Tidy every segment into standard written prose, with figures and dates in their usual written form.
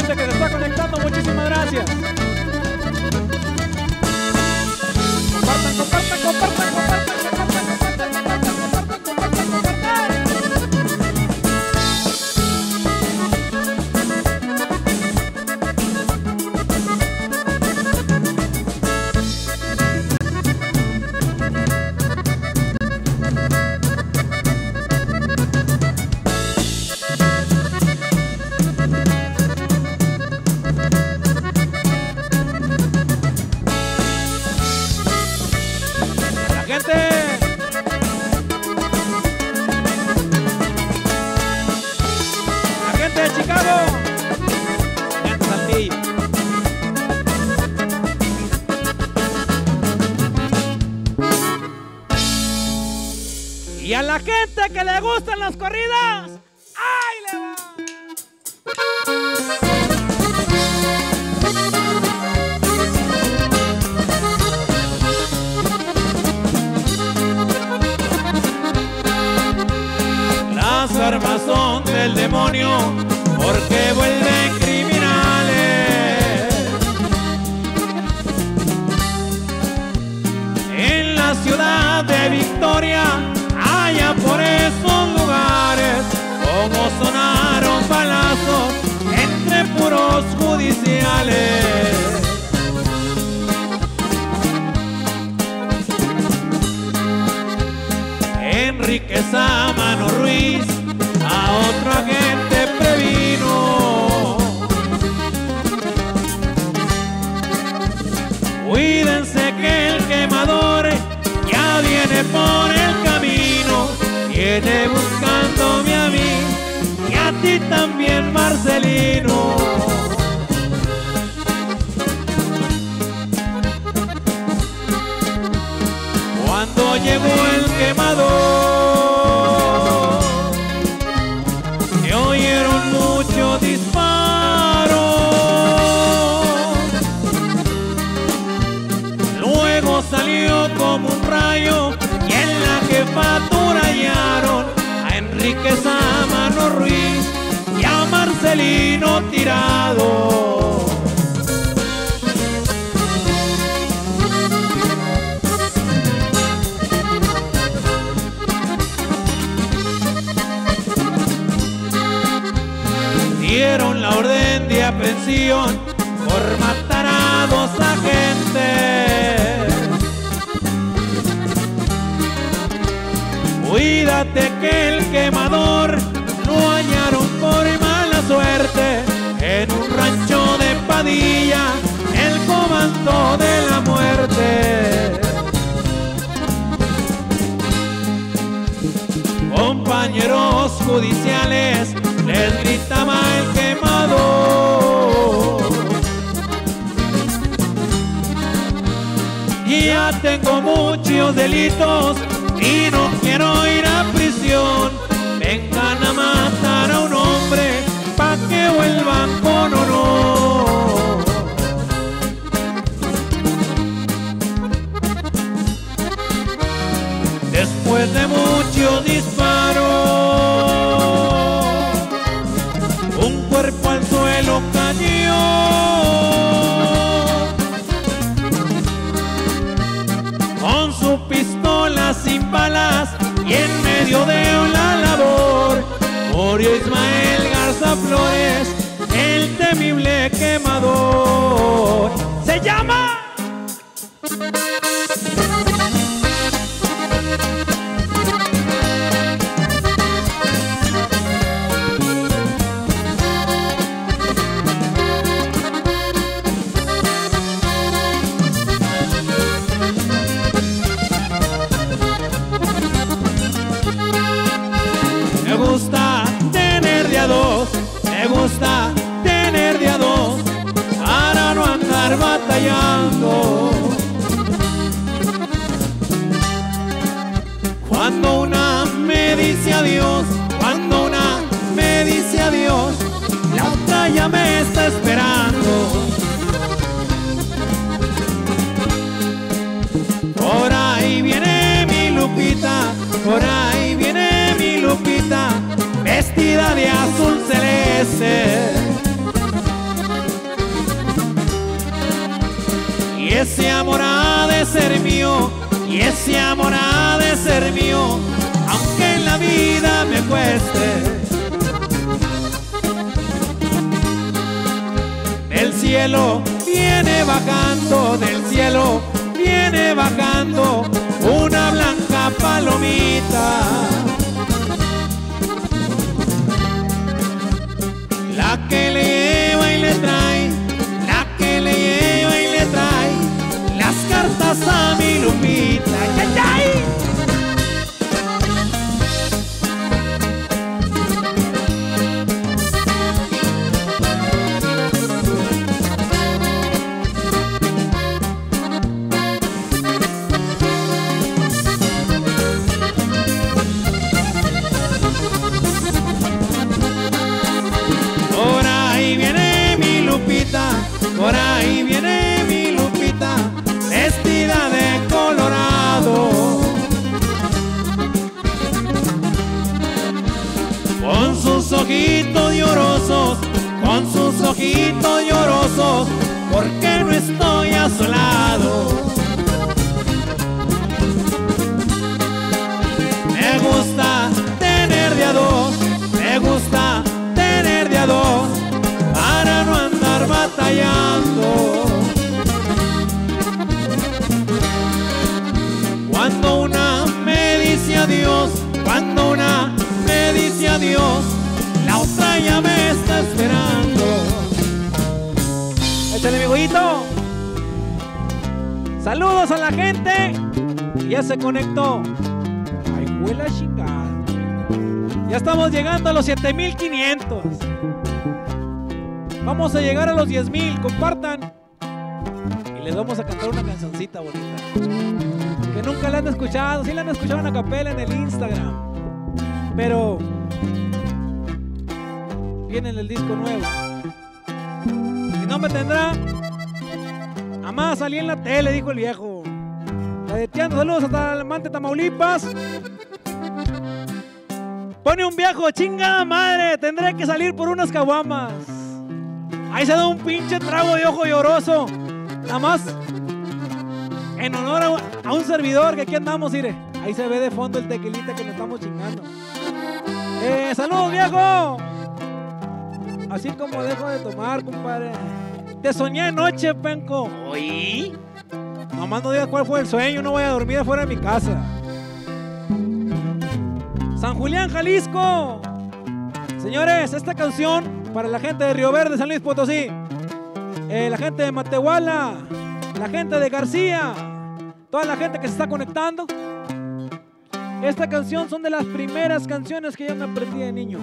gente que se está conectando, muchísimas gracias. Compartan, compartan, compartan, compartan. La gente de Chicago, gente de Saltillo. Y a la gente que le gustan las corridas, ¡ay, le va! Las armas son del demonio porque vuelven criminales. En la ciudad de Victoria, allá por esos lugares, como sonaron balazos entre puros judiciales. Enrique Sámano Ruiz a otro agente previno. Cuídense que el quemador ya viene por el camino, viene buscándome a mí y a ti también, Marcelino. Cuando llegó el quemador, se oyeron muchos disparos. Luego salió como un rayo y en la jefatura hallaron a Enrique Sámano Ruiz y a Marcelino tirado. Dieron la orden de aprehensión por matar a dos agentes. Cuídate que el quemador lo hallaron por mala suerte en un rancho de Padilla, el comando de la muerte. Compañeros judiciales, les gritaba el quemador: ya tengo muchos delitos y no quiero ir a prisión. Vengan a matar a un hombre pa' que vuelvan con honor. Después de muchos disparos, un cuerpo al suelo cayó. Con su pistola sin balas y en medio de la labor, murió Ismael Garza Flores, el temible quemador. Se llama... Me gusta tener de a dos, me gusta tener de a dos, para no andar batallando. Cuando una me dice adiós, cuando una me dice adiós, la otra ya me está esperando. Por ahí viene mi Lupita, por ahí viene mi Lupita, vestida de azul celeste. ese amor ha de ser mío, y ese amor ha de ser mío, aunque en la vida me cueste. Del cielo viene bajando, del cielo viene bajando una blanca palomita, la que le lleva y le trae, la que le lleva y le trae las cartas a mi Lupita. ¡Ay, ay! Por ahí viene mi Lupita, vestida de colorado, con sus ojitos llorosos, con sus ojitos llorosos, porque no estoy a su lado. Me gusta tener de a dos, me gusta tener de a dos, para no andar batallando. Cuando una me dice adiós, cuando una me dice adiós, la otra ya me está esperando. Échale, mi güeyito. Saludos a la gente que ya se conectó. Ay, huela chingada. Ya estamos llegando a los 7,500. Vamos a llegar a los 10,000, compartan. Y les vamos a cantar una cancioncita bonita que nunca la han escuchado. Sí la han escuchado en a capela en el Instagram, pero viene en el disco nuevo. Si no me tendrá, jamás salí en la tele, dijo el viejo. Cadeteando, saludos hasta el Mante, Tamaulipas. Pone un viejo, chingada madre, tendré que salir por unas caguamas. Ahí se da un pinche trago de ojo lloroso. Nada más en honor a un servidor que aquí andamos, mire. Ahí se ve de fondo el tequilita que nos estamos chingando. ¡Saludos, viejo! Así como dejo de tomar, compadre. Te soñé anoche, penco. ¿Oí? Nomás no digas cuál fue el sueño, no voy a dormir afuera de mi casa. San Julián, Jalisco. Señores, esta canción para la gente de Río Verde, San Luis Potosí, la gente de Matehuala, la gente de García, toda la gente que se está conectando. Esta canción son de las primeras canciones que yo me aprendí de niño.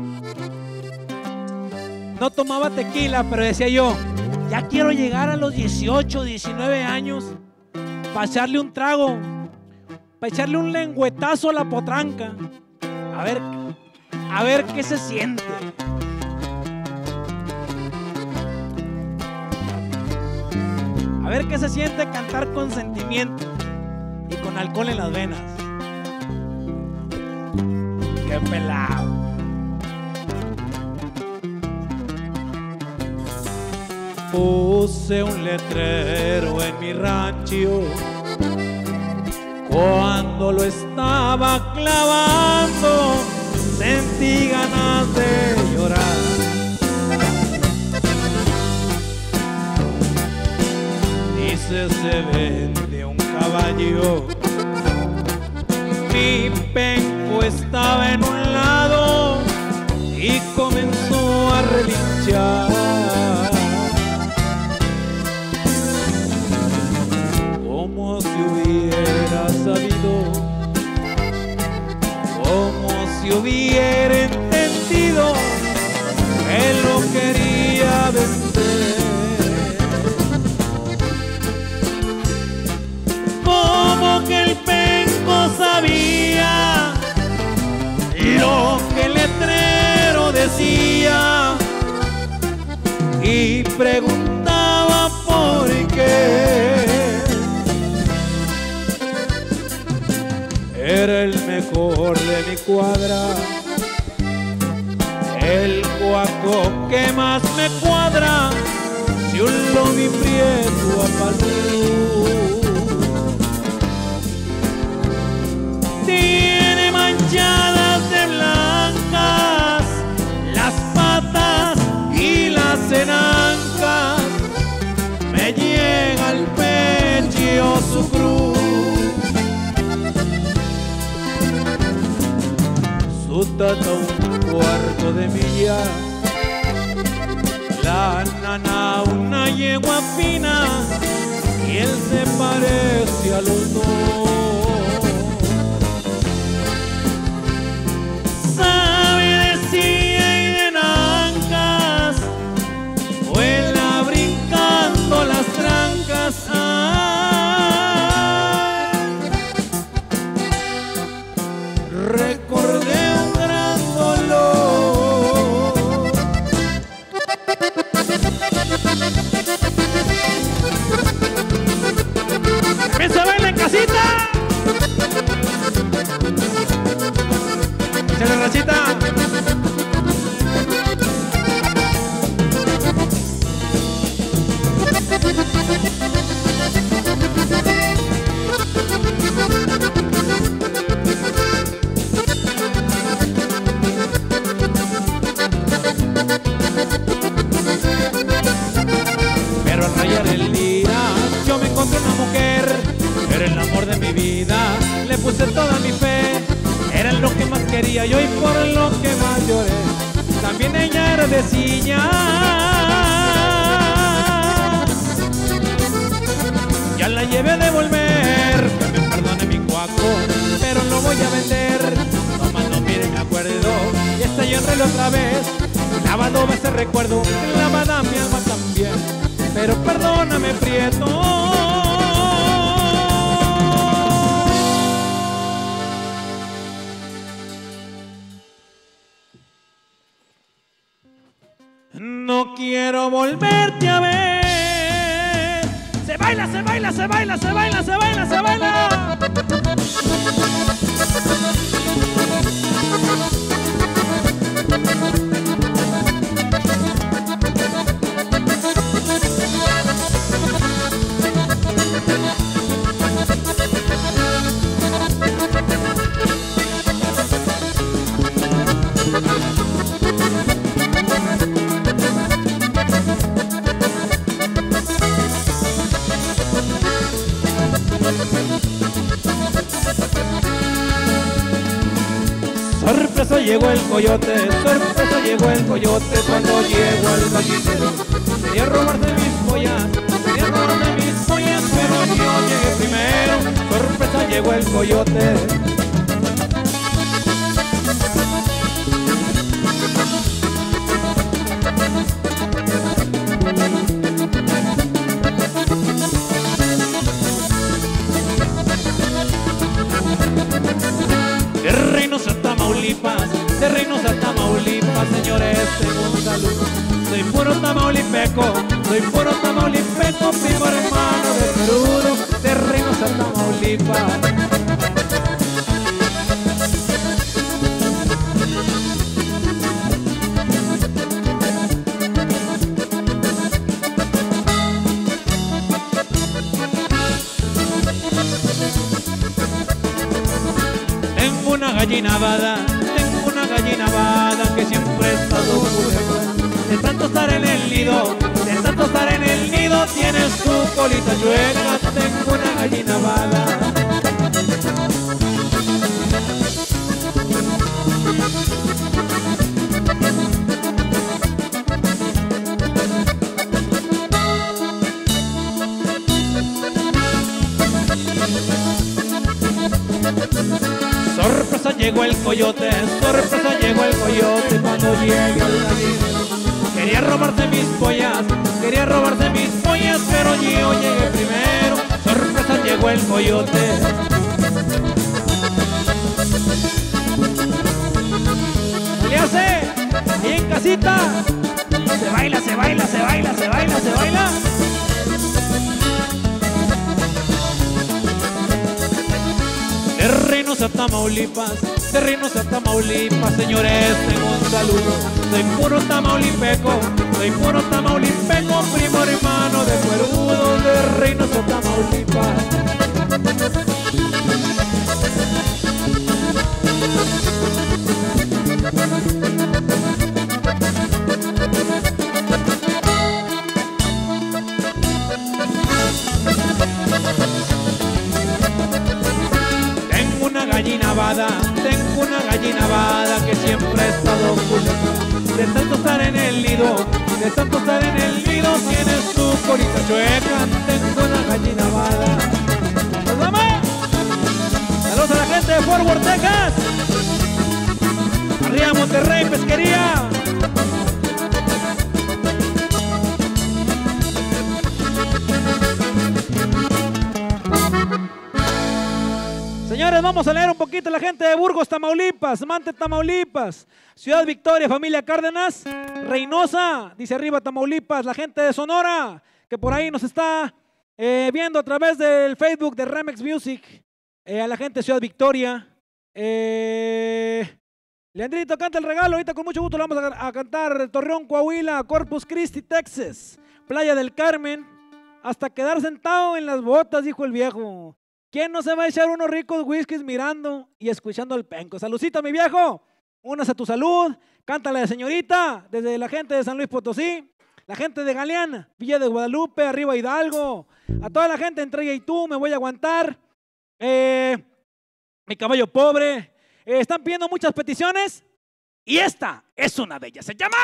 No tomaba tequila, pero decía yo, ya quiero llegar a los 18, 19 años para echarle un trago, para echarle un lengüetazo a la potranca, a ver qué se siente. A ver qué se siente cantar con sentimiento y con alcohol en las venas. ¡Qué pelado! Puse un letrero en mi rancho cuando lo estaba clavando, sentí ganas de llorar. Dice, se vende un caballo, mi penco estaba en un lado y comenzó a relinchar. Como si hubiera sabido, como si hubiera entendido que lo quería vencer. Como que el penco sabía lo que el letrero decía y preguntaba por qué. Era el mejor de mi cuadra, el cuaco que más me cuadra, si un lomi prieto apaló. falta un cuarto de milla. La nana una yegua fina y él se parece a los dos. Sabe de silla y de nancas, vuela brincando las trancas. Recordé un gran dolor. ¿También se baila en casita? ¡Échale, rachita! Pero al rayar el día yo me encontré una mujer, era el amor de mi vida, le puse toda mi fe, era lo que más quería yo y por lo que más lloré. También ella era de silla, ya la llevé a devolver, que me perdone mi cuaco, pero lo voy a vender. Nomás no mire, me acuerdo, y esta yo enrelo otra vez, lavado ese recuerdo, lavada mi alma también, pero perdóname, Prieto. No quiero volverte a ver. Se baila, se baila, se baila, se baila, se baila, se baila. Sorpresa llegó el coyote, sorpresa llegó el coyote cuando llegó al gallinero. Quería robarse mis pollas, quería robarse mis pollas, pero yo llegué primero. Sorpresa llegó el coyote. De Reynosa, Tamaulipas, de Reynosa, Tamaulipas, señores, tengo un saludo. Soy puro tamaulipeco, primo hermano de Perú, de Reynosa, Tamaulipas. Tengo una gallina vada que siempre está dura. De tanto estar en el nido, de tanto estar en el nido, tiene su colita chueca. Tengo una gallina vada. Sorpresa llegó el coyote, sorpresa llegó el coyote cuando llega el gallinero. Quería robarse mis pollas, quería robarse mis pollas, pero yo llegué primero. Sorpresa llegó el coyote. ¿Qué le hace? Ahí en casita. Se baila, se baila, se baila, se baila, se baila. De Reynosa, Tamaulipas, de Reynosa, Tamaulipas, señores, tengo un saludo. Soy puro tamaulipeco, primo hermano de Cuerudo, de Reynosa, Tamaulipas. gallinavada que siempre ha estado oculta. De tanto estar en el nido, de tanto estar en el nido, tienes tu colita chueca, tengo una gallinavada. ¡Nos vamos! Saludos a la gente de Fort Worth, Texas. Arriba Monterrey, pesquería. Señores, vamos a leer un poquito a la gente de Burgos, Tamaulipas, Mante, Tamaulipas, Ciudad Victoria, familia Cárdenas, Reynosa, dice arriba Tamaulipas, la gente de Sonora, que por ahí nos está viendo a través del Facebook de Remix Music, a la gente de Ciudad Victoria. Leandrito, canta el regalo, ahorita con mucho gusto lo vamos a cantar. Torreón, Coahuila, Corpus Christi, Texas, Playa del Carmen, hasta quedar sentado en las botas, dijo el viejo. ¿Quién no se va a echar unos ricos whiskies mirando y escuchando el penco? Saludcita, mi viejo. Únase a tu salud. Cántale de señorita, desde la gente de San Luis Potosí, la gente de Galeana, Villa de Guadalupe, arriba Hidalgo. A toda la gente entre ella y tú, me voy a aguantar. Mi caballo pobre. Están pidiendo muchas peticiones y esta es una de ellas. Se llama...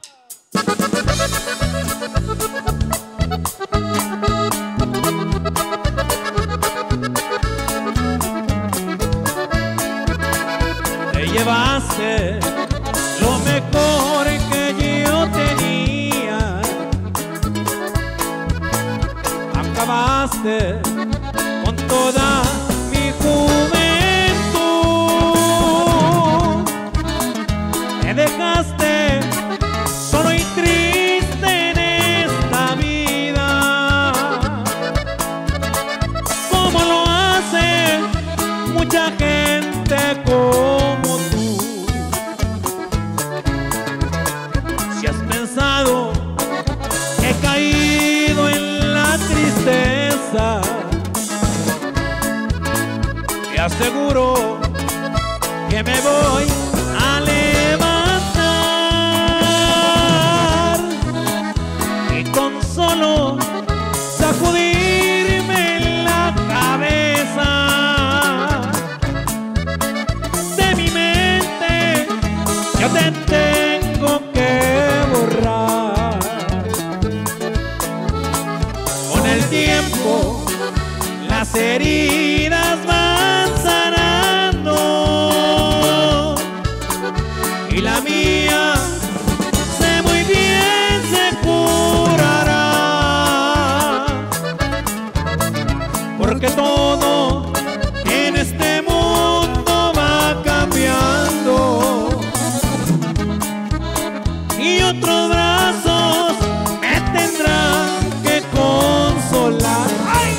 Te llevaste lo mejor que yo tenía, acabaste con toda mi juventud, me dejaste solo y triste en esta vida, como lo hace mucha gente como tú. Si has pensado que he caído en la tristeza, te aseguro que me voy a levantar y con solo sacudirme la cabeza de mi mente, yo te tengo que borrar. Con el tiempo las heridas van sanando y la mía sé muy bien se curará, porque todo en este mundo va cambiando y otros brazos me tendrán que consolar. ¡Ay!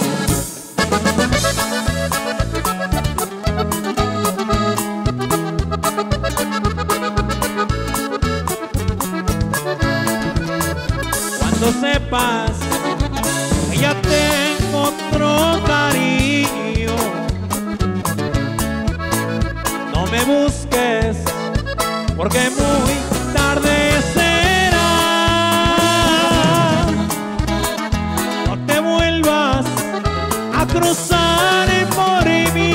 Cuando sepas que ya tengo otro cariño, no me busques porque muy tarde será. No te vuelvas a cruzar por mi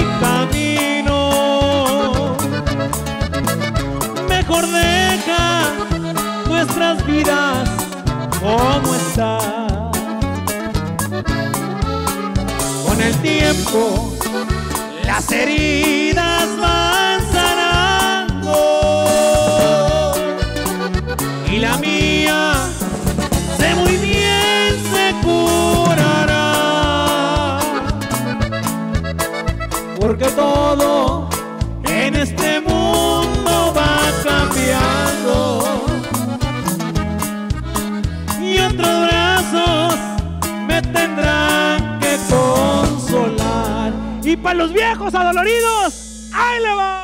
camino, mejor deja nuestras vidas como está. Con el tiempo las heridas van sanando y la mía sé muy bien se curará, porque todo en este mundo va cambiando y otros brazos me tendrán que consolar. Y para los viejos adoloridos, ¡ahí le va!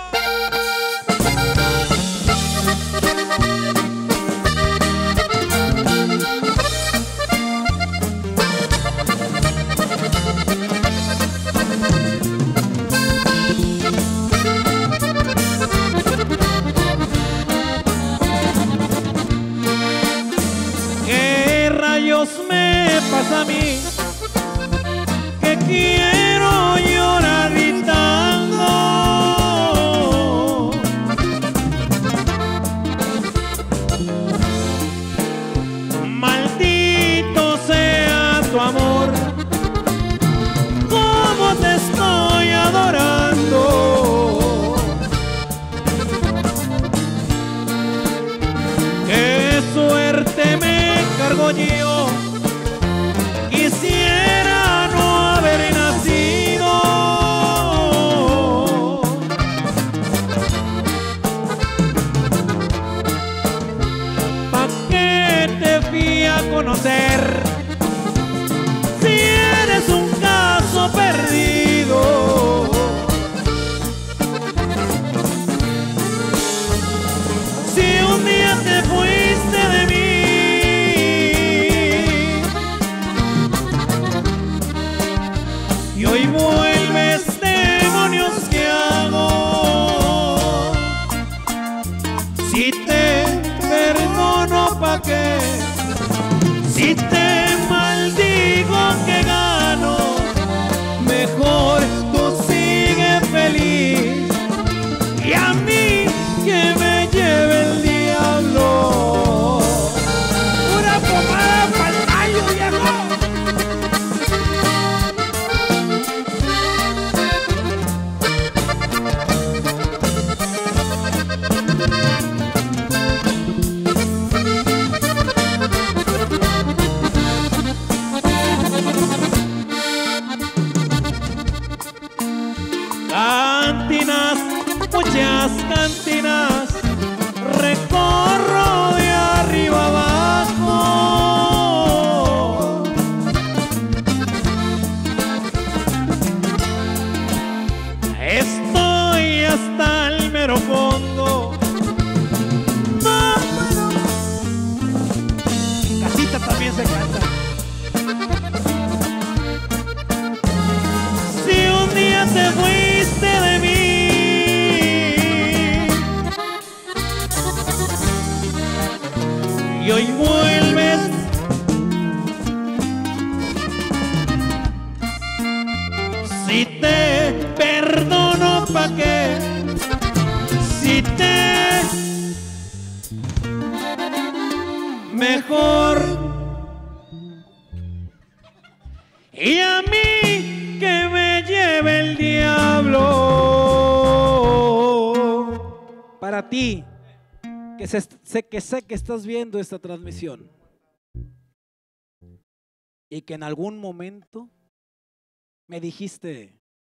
¿Qué rayos me pasa a mí? Que quiero llorar gritando mío. Quisiera no haber nacido. ¿Pa' qué te fui a conocer si eres un caso perdido? Si un día te fuiste de mí y hoy vuelves, demonios, ¿qué hago? Si te perdono, ¿pa' qué? Si te maldigo, ¿qué gano? Mejor tú sigue feliz y a mí que me lleve el diablo. Una pomada pa'l tallo, viejo. Cantinas, muchas cantinas, recorro de arriba abajo. Estoy hasta el mero fondo. No, bueno. En casita también se canta. Si un día te fuiste de mí y hoy vuelves, si te perdono, ¿pa' qué? Si te mejor y a mí que me lleve el diablo. Para ti, que sé que estás viendo esta transmisión y que en algún momento me dijiste: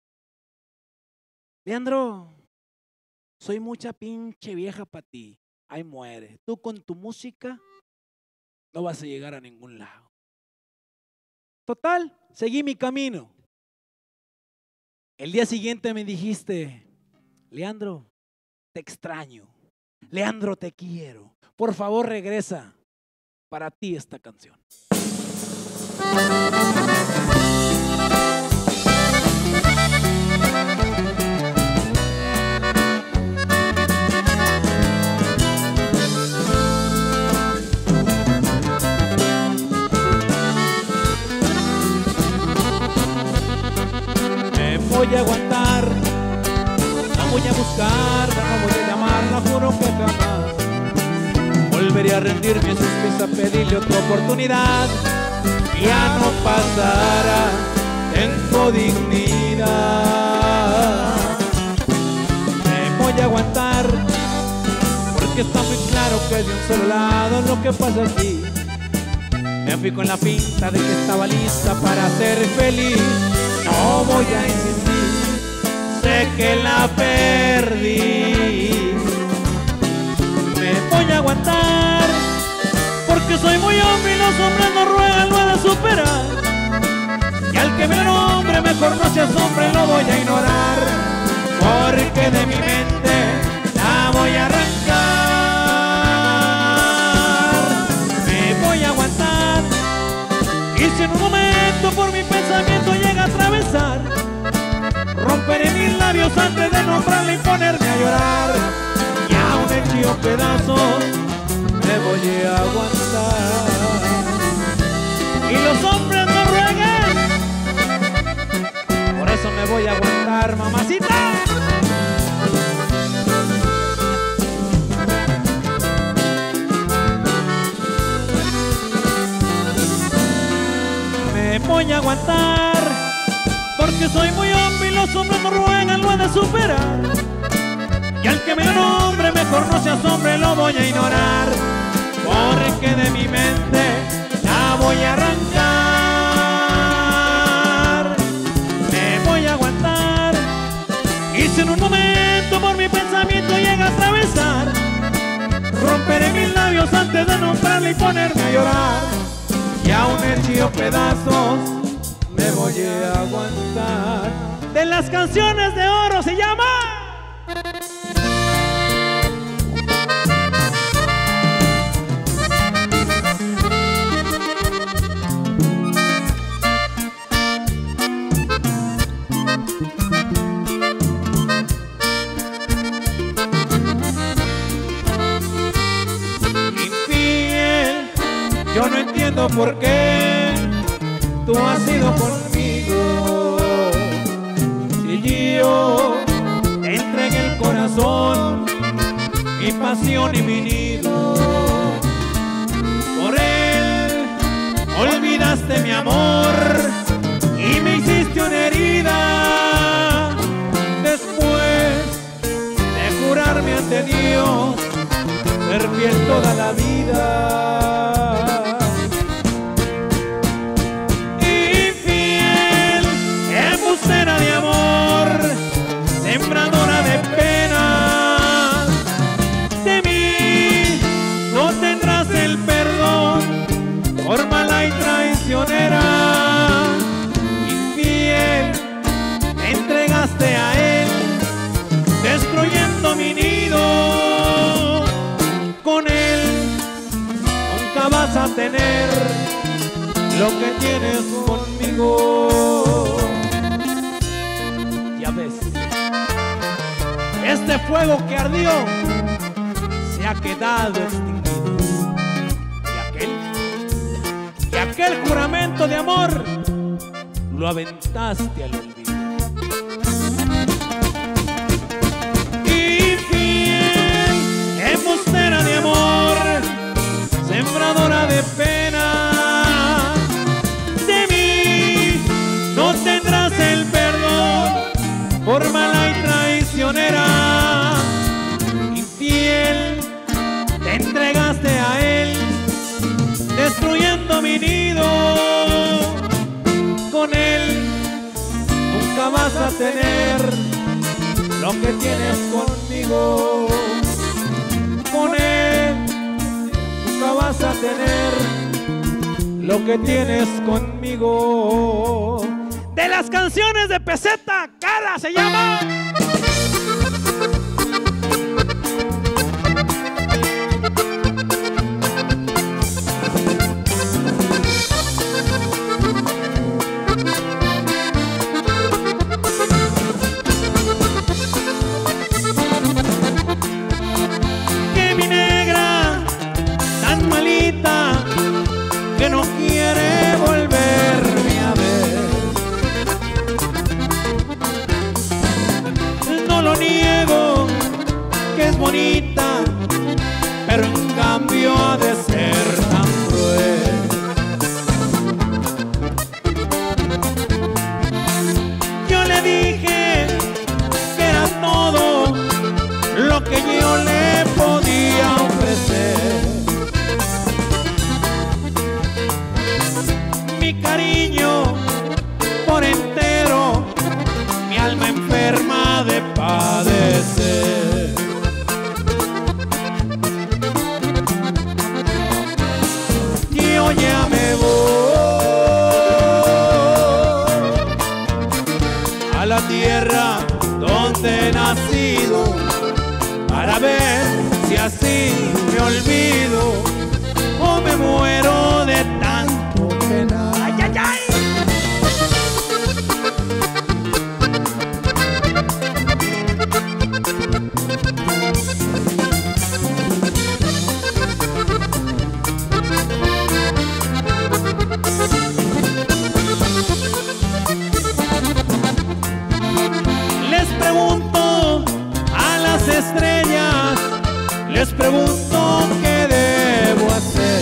Leandro, soy mucha pinche vieja para ti. Ahí muere. Tú con tu música no vas a llegar a ningún lado. Total, seguí mi camino. El día siguiente me dijiste: Leandro, te extraño. Leandro, te quiero. Por favor, regresa. Para ti esta canción. Me voy a aguantar, no voy a buscar, no voy a llamarla, juro que jamás volveré a rendirme a sus pies a pedirle otra oportunidad. Ya no pasará, tengo dignidad. Me voy a aguantar, porque está muy claro que es de un solo lado lo que pasa aquí. Me fui con la pinta de que estaba lista para ser feliz. No voy a insistir, sé que la perdí. Me voy a aguantar, porque soy muy hombre y los hombres no ruegan, lo he de superar. Y al que me nombre mejor no se asombre, lo voy a ignorar, porque de mi mente la voy a arrancar. Me voy a aguantar, y si en un momento por mi pensamiento llega a atravesar, romperé mis labios antes de nombrarla y ponerme a llorar. Y aún hecho pedazos me voy a aguantar. Y los hombres no rueguen, por eso me voy a aguantar, mamacita. Me voy a aguantar, porque soy muy hombre y los hombres no ruegan, lo he de superar. Y al que me nombre mejor no se asombre, lo voy a ignorar, porque de mi mente la voy a arrancar, me voy a aguantar. Y si en un momento por mi pensamiento llega a atravesar, romperé mis labios antes de nombrarle y ponerme a llorar. Y aún hecho pedazos me voy a aguantar. De las canciones de oro se llama Infiel. Yo no entiendo por qué tú has sido conmigo. Si yo te entregué el corazón, mi pasión y mi nido, por él olvidaste mi amor y me hiciste una herida. Después de jurarme ante Dios ser fiel toda la vida. Embustera de amor, sembradora de penas, de mí no tendrás el perdón, por mala y traicionera. Infiel, te entregaste a él, destruyendo mi nido. Con él nunca vas a tener lo que tienes conmigo. Este fuego que ardió se ha quedado extinguido, y aquel juramento de amor lo aventaste al olvido. Infiel, embustera de amor, sembradora de pena, de mí no tendrás el perdón, por mala y traicionera. Infiel, te entregaste a él, destruyendo mi nido. Con él nunca vas a tener lo que tienes conmigo. Con él nunca vas a tener lo que tienes conmigo. De las canciones de Peseta, Cara se llama. Que mi negra tan malita que no quiere volverme a ver. No lo niego que es bonita, pero en cambio ha de ser tan cruel. Yo le dije que era todo lo que yo le podía ofrecer. Mi cariño por entero, mi alma enferma de padecer. Yo ya me voy a la tierra donde he nacido, para ver si así me olvido o me muero de tanto penar. ¡Ay, ay, ay! Les pregunto a las estrellas, les pregunto qué debo hacer.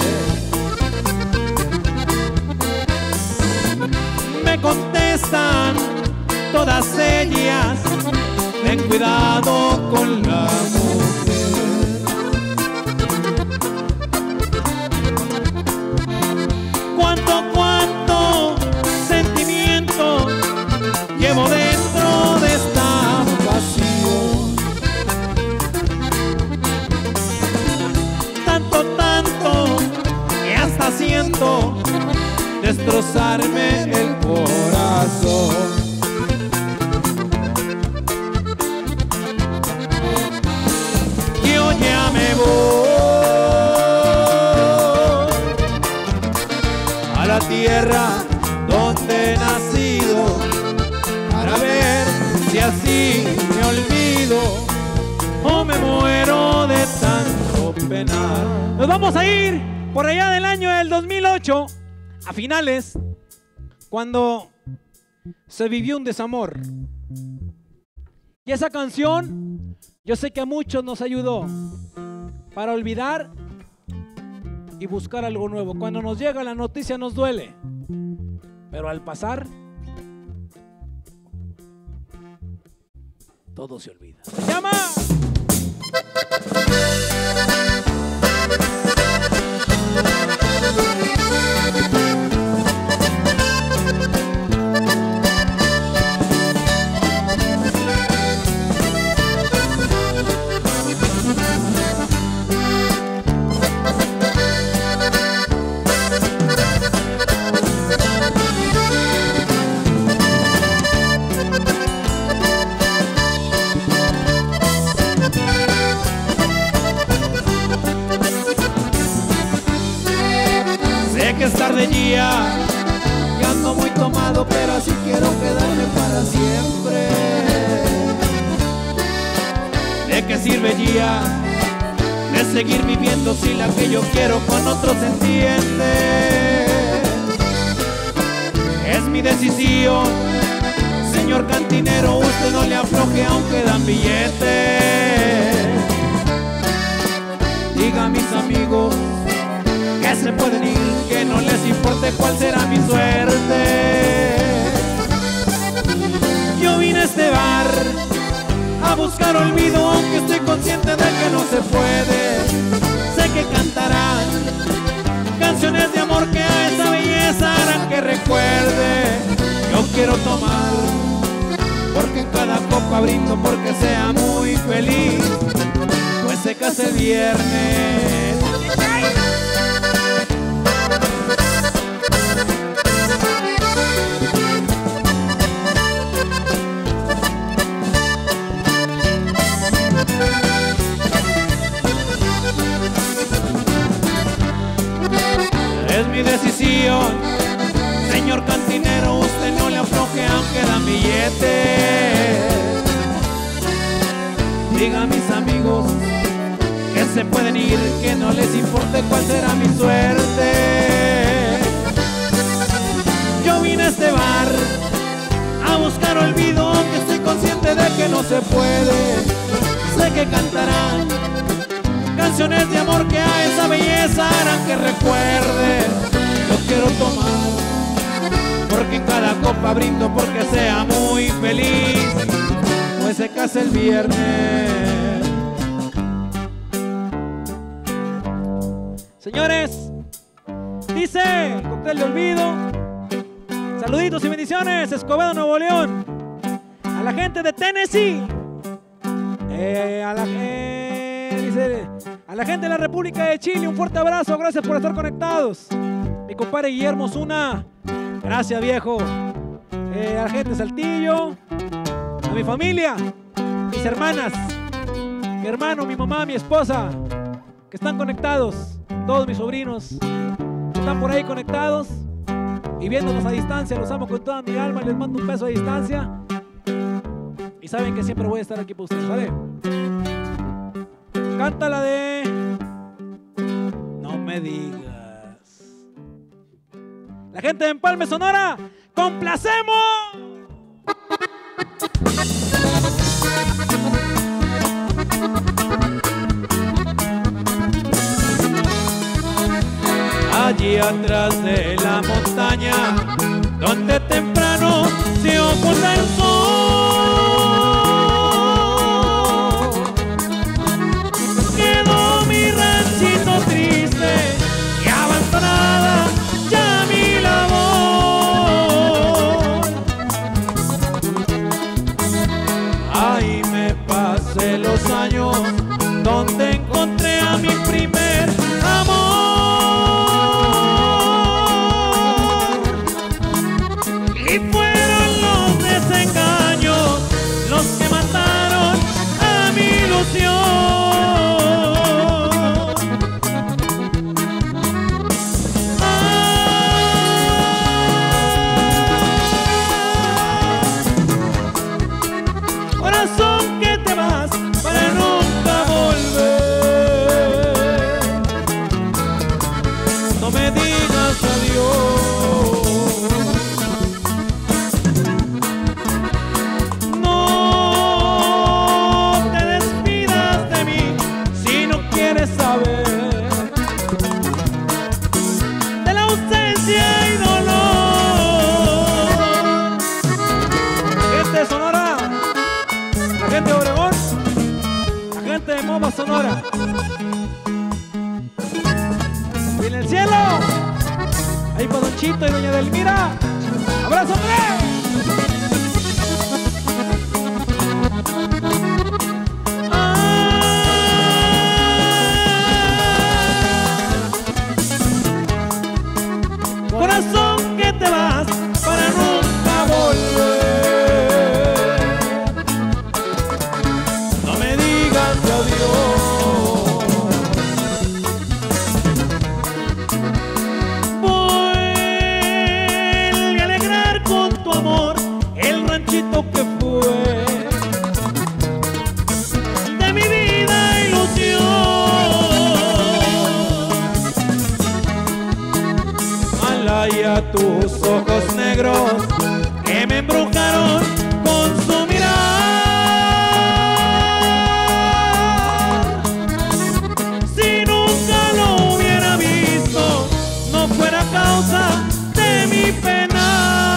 Me contestan todas ellas, ten cuidado con la mujer. Cuando tanto destrozarme el corazón. Yo ya me voy a la tierra donde he nacido, para ver si así me olvido o me muero de tanto penar. Nos vamos a ir por allá del año del 2008, a finales, cuando se vivió un desamor. Y esa canción, yo sé que a muchos nos ayudó para olvidar y buscar algo nuevo. Cuando nos llega la noticia nos duele, pero al pasar, todo se olvida. ¡Se llama! Es tarde ya, que ando muy tomado, pero así quiero quedarme para siempre. ¿De qué sirve ya de seguir viviendo si la que yo quiero con otros se entiende? Es mi decisión, señor cantinero, usted no le afloje aunque dan billetes. Diga a mis amigos que se pueden ir, que no les importe cuál será mi suerte. Yo vine a este bar a buscar olvido, aunque estoy consciente de que no se puede. Sé que cantarán canciones de amor que a esa belleza harán que recuerde. Yo quiero tomar, porque en cada copa brindo porque sea muy feliz, pues se casa el viernes. Es mi decisión, señor cantinero, usted no le afloje aunque dan billetes. Diga a mis amigos que se pueden ir, que no les importe cuál será mi suerte. Yo vine a este bar a buscar olvido, aunque estoy consciente de que no se puede. Sé que cantarán canciones de amor que a esa belleza harán que recuerde. Yo quiero tomar, porque en cada copa brindo porque sea muy feliz, pues se casa el viernes. Señores, dice el cóctel de olvido. Saluditos y bendiciones, Escobedo, Nuevo León. A la gente de Tennessee, a la gente de la República de Chile, un fuerte abrazo, gracias por estar conectados. Mi compadre Guillermo Zuna, gracias viejo. A la gente de Saltillo, a mi familia, mis hermanas, mi hermano, mi mamá, mi esposa, que están conectados, todos mis sobrinos que están por ahí conectados y viéndonos a distancia. Los amo con toda mi alma, les mando un beso a distancia y saben que siempre voy a estar aquí para ustedes, ¿vale? Canta la de No me digas. La gente de Empalme, Sonora, ¡complacemos! Allí atrás de la montaña, donde temprano se oculta el sol, quedó mi ranchito triste y abandonada ya mi labor. Ahí me pasé los años, donde encontré a mi primer amor. Panchito y doña Delmira. ¡Abrazo, hombre! Corazón que te vas para nunca volver, no me digas adiós. Vuelve a alegrar con tu amor el ranchito que fue de mi vida ilusión. Y a tus ojos negros que me embrujaron con su mirar. Si nunca lo hubiera visto, no fuera causa de mi pena.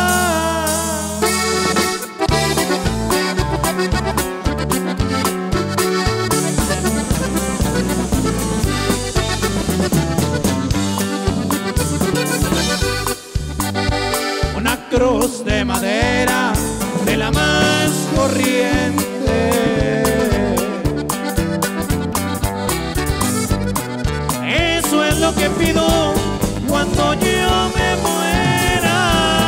Cruz de madera de la más corriente, eso es lo que pido cuando yo me muera.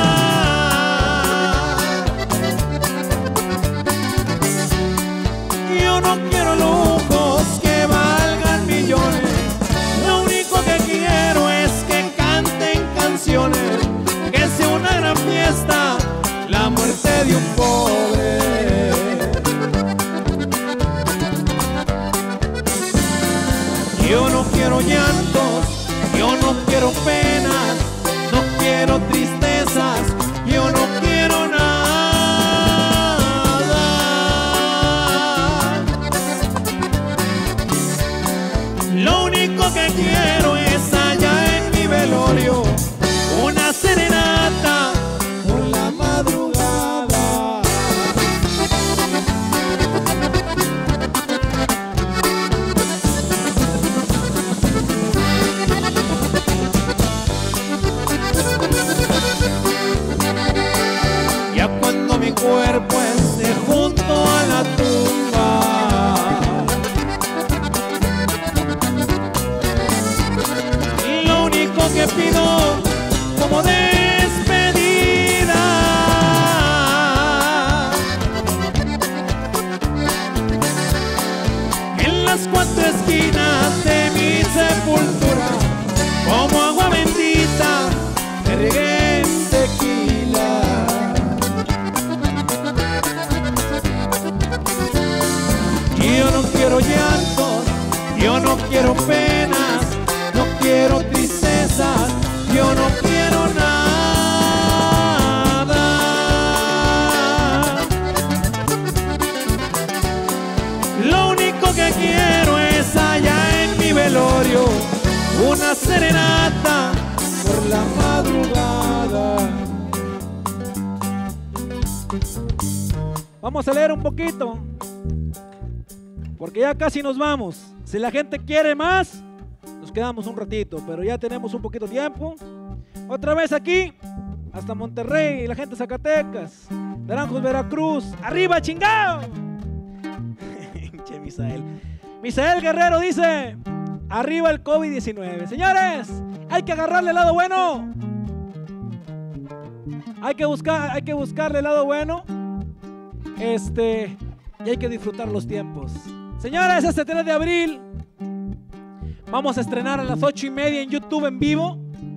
Yo no quiero lujos que valgan millones, lo único que quiero es que canten canciones, que sea una gran fiesta, la muerte de un pobre. Yo no quiero llantos, yo no quiero penas, no quiero tristezas, yo no quiero nada. Lo único que quiero es allá en mi velorio una serenata por la madrugada. Ya cuando mi cuerpo esté junto a la tumba, lo único que pido como despedida en las cuatro esquinas de mi sepultura, como agua bendita te regué en tequila. Yo no quiero llantos, yo no quiero penas, no quiero tristezas, yo no quiero nada. Lo único que quiero es allá en mi velorio una serenata por la madrugada. Vamos a leer un poquito, porque ya casi nos vamos. Si la gente quiere más, nos quedamos un ratito, pero ya tenemos un poquito de tiempo. Otra vez aquí, hasta Monterrey, la gente de Zacatecas, Naranjos, Veracruz. ¡Arriba, chingao! Che, Misael Guerrero dice: arriba el COVID-19. Señores, hay que agarrarle el lado bueno. Hay que buscarle el lado bueno. Y hay que disfrutar los tiempos. Señores, este 3 de abril vamos a estrenar a las 8:30 en YouTube en vivo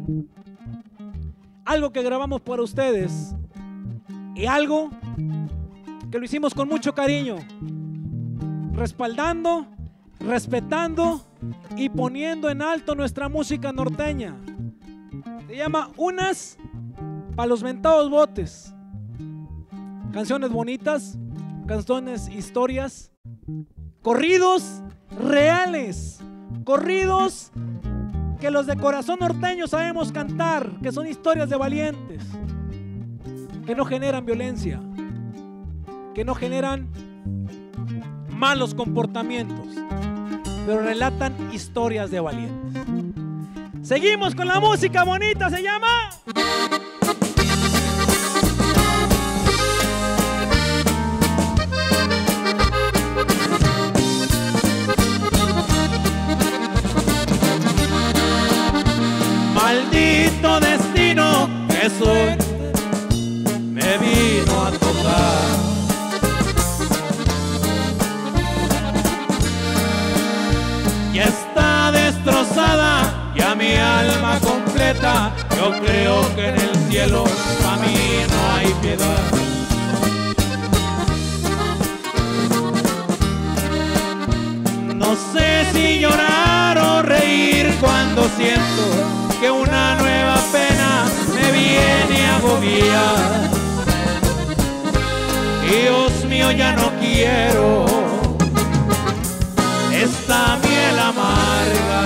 algo que grabamos para ustedes y algo que lo hicimos con mucho cariño, respaldando, respetando y poniendo en alto nuestra música norteña. Se llama Unas para los mentados botes. Canciones bonitas, canciones, historias, corridos reales, corridos que los de corazón norteño sabemos cantar, que son historias de valientes, que no generan violencia, que no generan malos comportamientos, pero relatan historias de valientes. Seguimos con la música bonita, se llama... Maldito destino, que suerte me vino a tocar. Ya está destrozada, ya mi alma completa. Yo creo que en el cielo a mí no hay piedad. No sé si llorar o reír cuando siento que una nueva pena me viene a agobiar. Dios mío, ya no quiero esta miel amarga,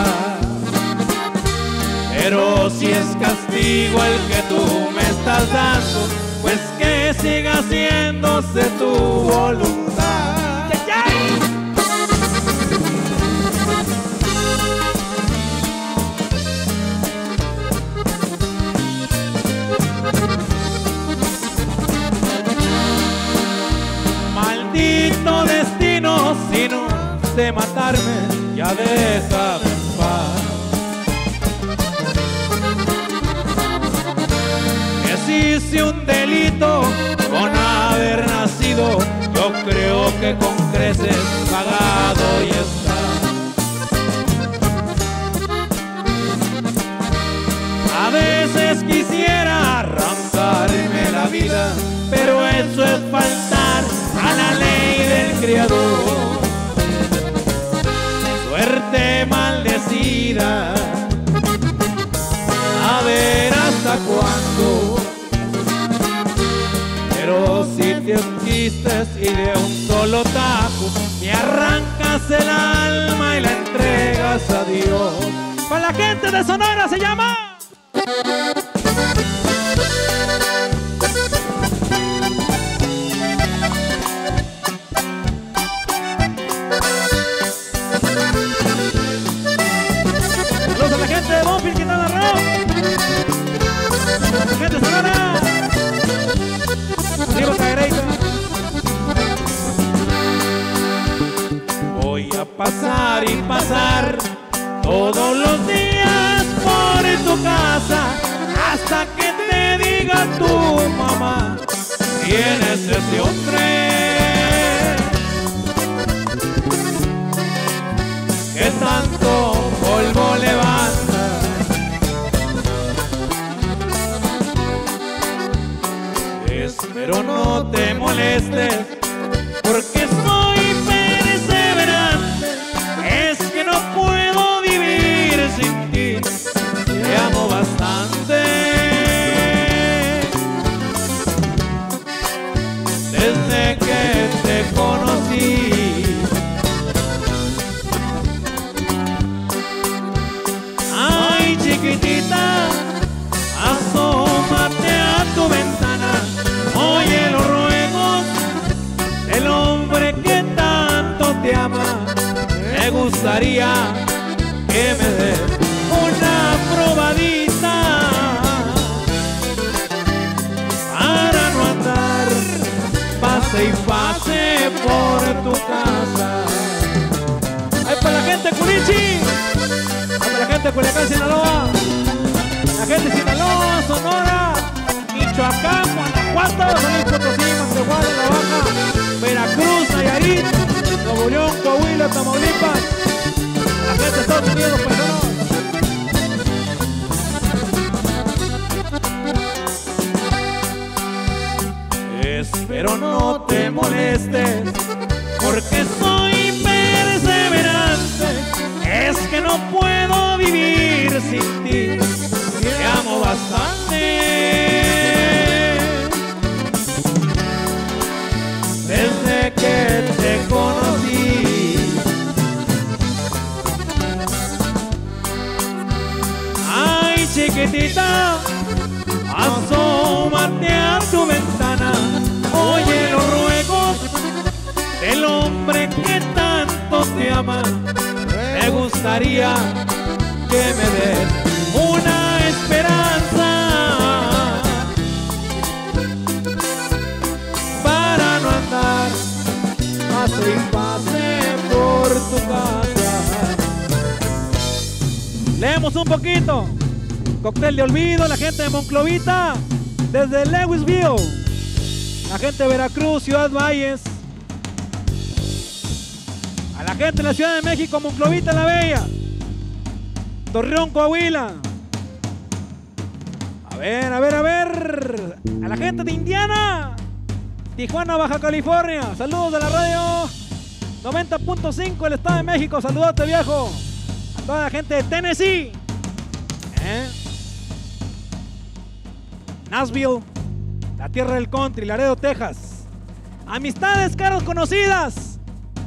pero si es castigo el que tú me estás dando, pues que siga haciéndose tu voluntad. Maldito destino, si no de matarme, ya déjame en paz. Que si hice un delito con haber nacido, yo creo que con creces pagado y está. A veces quisiera arrancarme la vida, pero eso es faltar a la ley del Creador. Suerte maldecida, a ver hasta cuándo. Pero si te enquistes y de un solo tajo me arrancas el alma y la entregas a Dios. Para la gente de Sonora se llama... Gente Sonora, voy a pasar y pasar todos los días por tu casa hasta que te diga tu mamá quién es ese hombre que tanto polvo levanta. Pero no te molestes, porque soy perseverante. Es que no puedo vivir sin ti, te amo bastante. Desde que te conocí, ay chiquitita, asómate a tu ventana. Oye los ruegos del hombre que tanto te ama. Me gustaría que me des una probadita para no andar pase y pase por tu casa. Ay, para la gente de Culichi, para la gente de Culiacán, Sinaloa, la gente de Sinaloa, Sonora, Michoacán, Guanajuato, San Luis Potosí, Matehuala, La Baja, Veracruz, Nayarit, Nuevo León, Coahuila, Tamaulipas, la gente de Estados Unidos, paisanos. Espero no te molestes, porque soy perseverante. Es que no puedo vivir sin ti, te amo bastante. Desde que te conocí, ay chiquitita, asómate a tu ventana. Oye los ruegos del hombre que tanto te ama. Me gustaría que me des un poquito. Cóctel de olvido, la gente de Monclovita, desde Lewisville. La gente de Veracruz, Ciudad Valles. A la gente de la Ciudad de México, Monclovita la Bella. Torreón, Coahuila. A ver, a ver, a ver. A la gente de Indiana. Tijuana, Baja California. Saludos de la radio 90.5, el Estado de México. Saludote, viejo. A toda la gente de Tennessee. Nashville, la tierra del country, Laredo, Texas. Amistades, caras conocidas.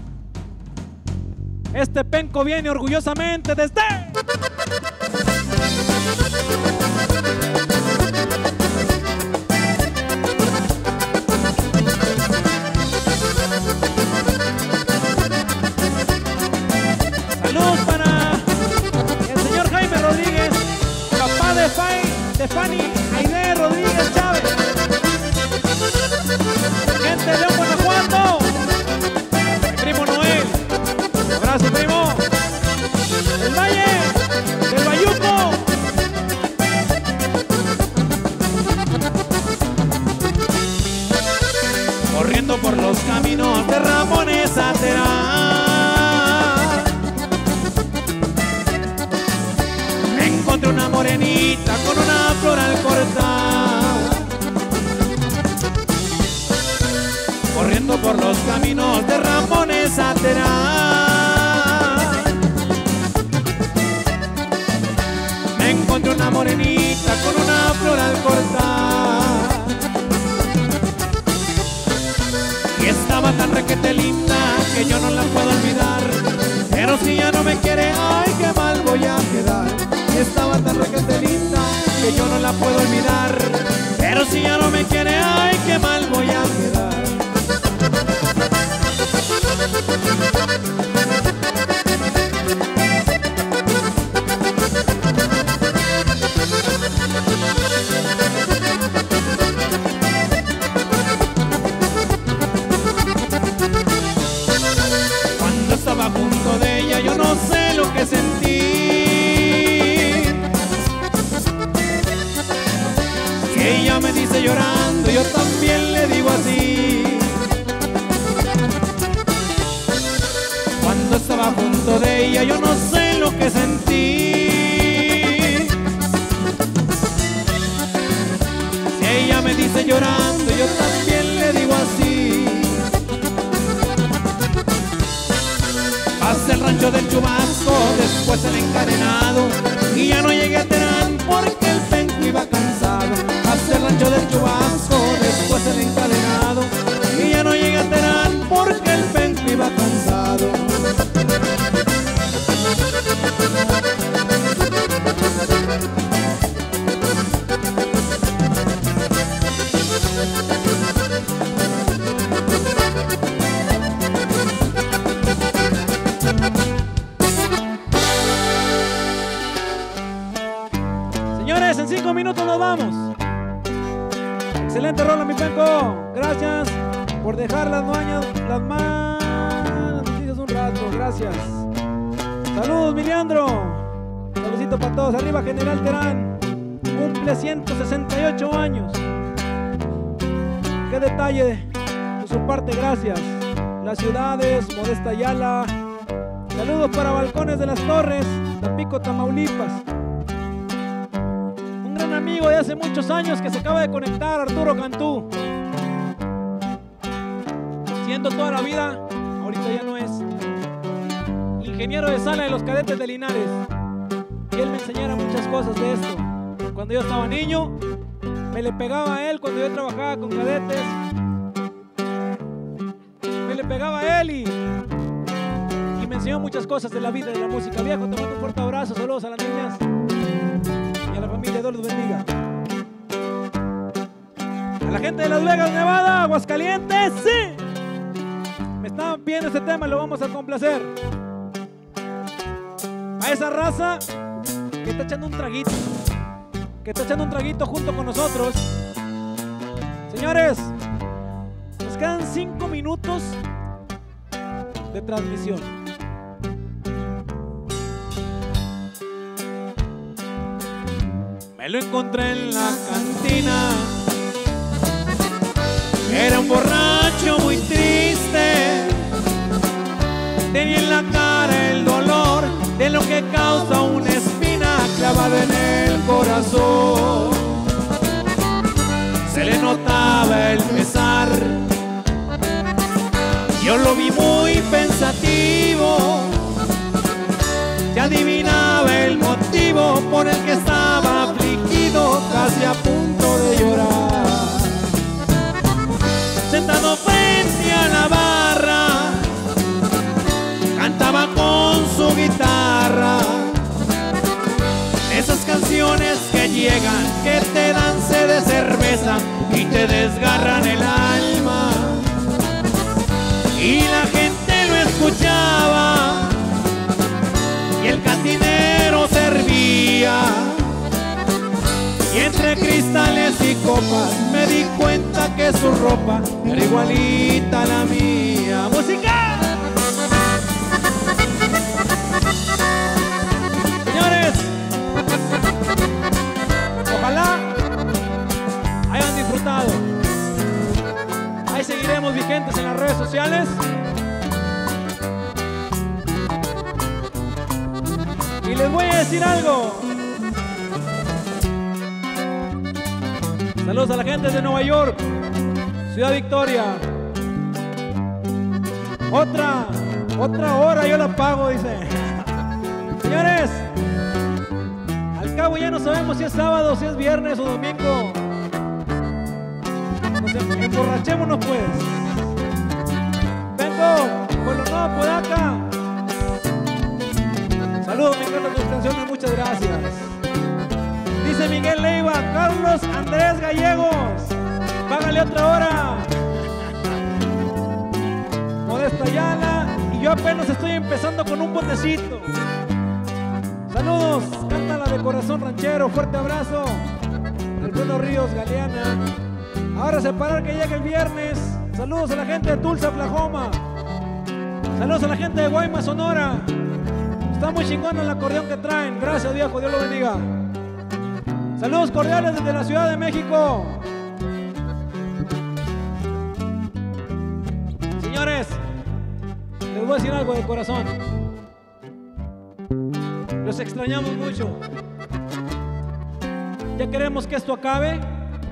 Este penco viene orgullosamente desde... Saludos para el señor Jaime Rodríguez, papá de Fanny Aide Rodríguez Chávez. Gente de León, Guanajuato. Mi primo Noel. Un abrazo, primo. El Valle, del Bayuco. Corriendo por los caminos de Ramones a Terán, encontré una morenita con una flor al cortar. Corriendo por los caminos de Ramones a Terán, me encontré una morenita con una flor al cortar. Y estaba tan requete linda que yo no la puedo olvidar. Pero si ya no me quiere, ay, qué mal voy a quedar. Y estaba tan requete linda que yo no la puedo olvidar. Pero si ya no me quiere, ay, qué mal voy a quedar. Cuando estaba junto de ella yo no sé lo que sentí. Si ella me dice llorando, yo también le digo así. Cuando estaba junto de ella yo no sé lo que sentí. Si ella me dice llorando, yo también le digo así. Pasé el rancho del Chubasco, después el Encadenado, y ya no llegué a Terán porque el penco iba cansado. Pasé el rancho del Chubasco, después el Encadenado, y ya no llegué a Terán porque el penco iba cansado. Señores, en 5 minutos nos vamos. Excelente rola, mi penco. Gracias por dejar las malas noticias un rato. Gracias. Saludos, mi Leandro. Saludcito para todos. Arriba, General Terán. Cumple 168 años. Qué detalle por su parte, gracias. Las ciudades, Modesta Ayala. Saludos para Balcones de las Torres, Tampico, Tamaulipas. Un gran amigo de hace muchos años que se acaba de conectar, Arturo Cantú. Siendo toda la vida, ahorita ya no es, ingeniero de sala de los cadetes de Linares. Y él me enseñara muchas cosas de esto. Cuando yo estaba niño, me le pegaba a él cuando yo trabajaba con cadetes. Me le pegaba a él y me enseñó muchas cosas de la vida y de la música. Viejo, te mando un fuerte abrazo, saludos a las niñas y a la familia, Dios los bendiga. A la gente de Las Vegas, Nevada, Aguascalientes, sí. Me estaban pidiendo este tema, lo vamos a complacer. A esa raza que está echando un traguito, junto con nosotros. Señores, nos quedan 5 minutos de transmisión. me lo encontré en la cantina. Era un borracho muy triste, tenía en la cara el dolor de lo que causa una espina clavada en el corazón. Se le notaba el pesar, yo lo vi muy pensativo, ya adivinaba el motivo por el que estaba afligido, casi a punto de llorar. Sentado frente a la barra, cantaba con su guitarra esas canciones que llegan, que te dan sed de cerveza y te desgarran el alma. Y la gente lo escuchaba y el cantinero servía, y entre cristales y copas me di cuenta que su ropa era igualita a la mía. ¡Música! Señores, ojalá hayan disfrutado. Ahí seguiremos vigentes en las redes sociales. Y les voy a decir algo. Saludos a la gente de Nueva York, Ciudad Victoria. Otra hora yo la pago, dice. Señores, al cabo ya no sabemos si es sábado, si es viernes o domingo. Emborrachémonos pues. Vengo con los nuevos Podaca. Saludos, me encantan tus canciones, muchas gracias. Dice Miguel Leiva, Carlos Andrés Gallegos, págale otra hora. Modesta Ayala, y yo apenas estoy empezando con un botecito. Saludos, cántala de corazón ranchero, fuerte abrazo. Alfredo Ríos Galeana. Ahora separar que llegue el viernes. Saludos a la gente de Tulsa, Oklahoma. Saludos a la gente de Guaymas, Sonora. Está muy chingón el acordeón que traen. Gracias, viejo, Dios lo bendiga. Saludos cordiales desde la Ciudad de México. Señores, les voy a decir algo de corazón. Los extrañamos mucho. Ya queremos que esto acabe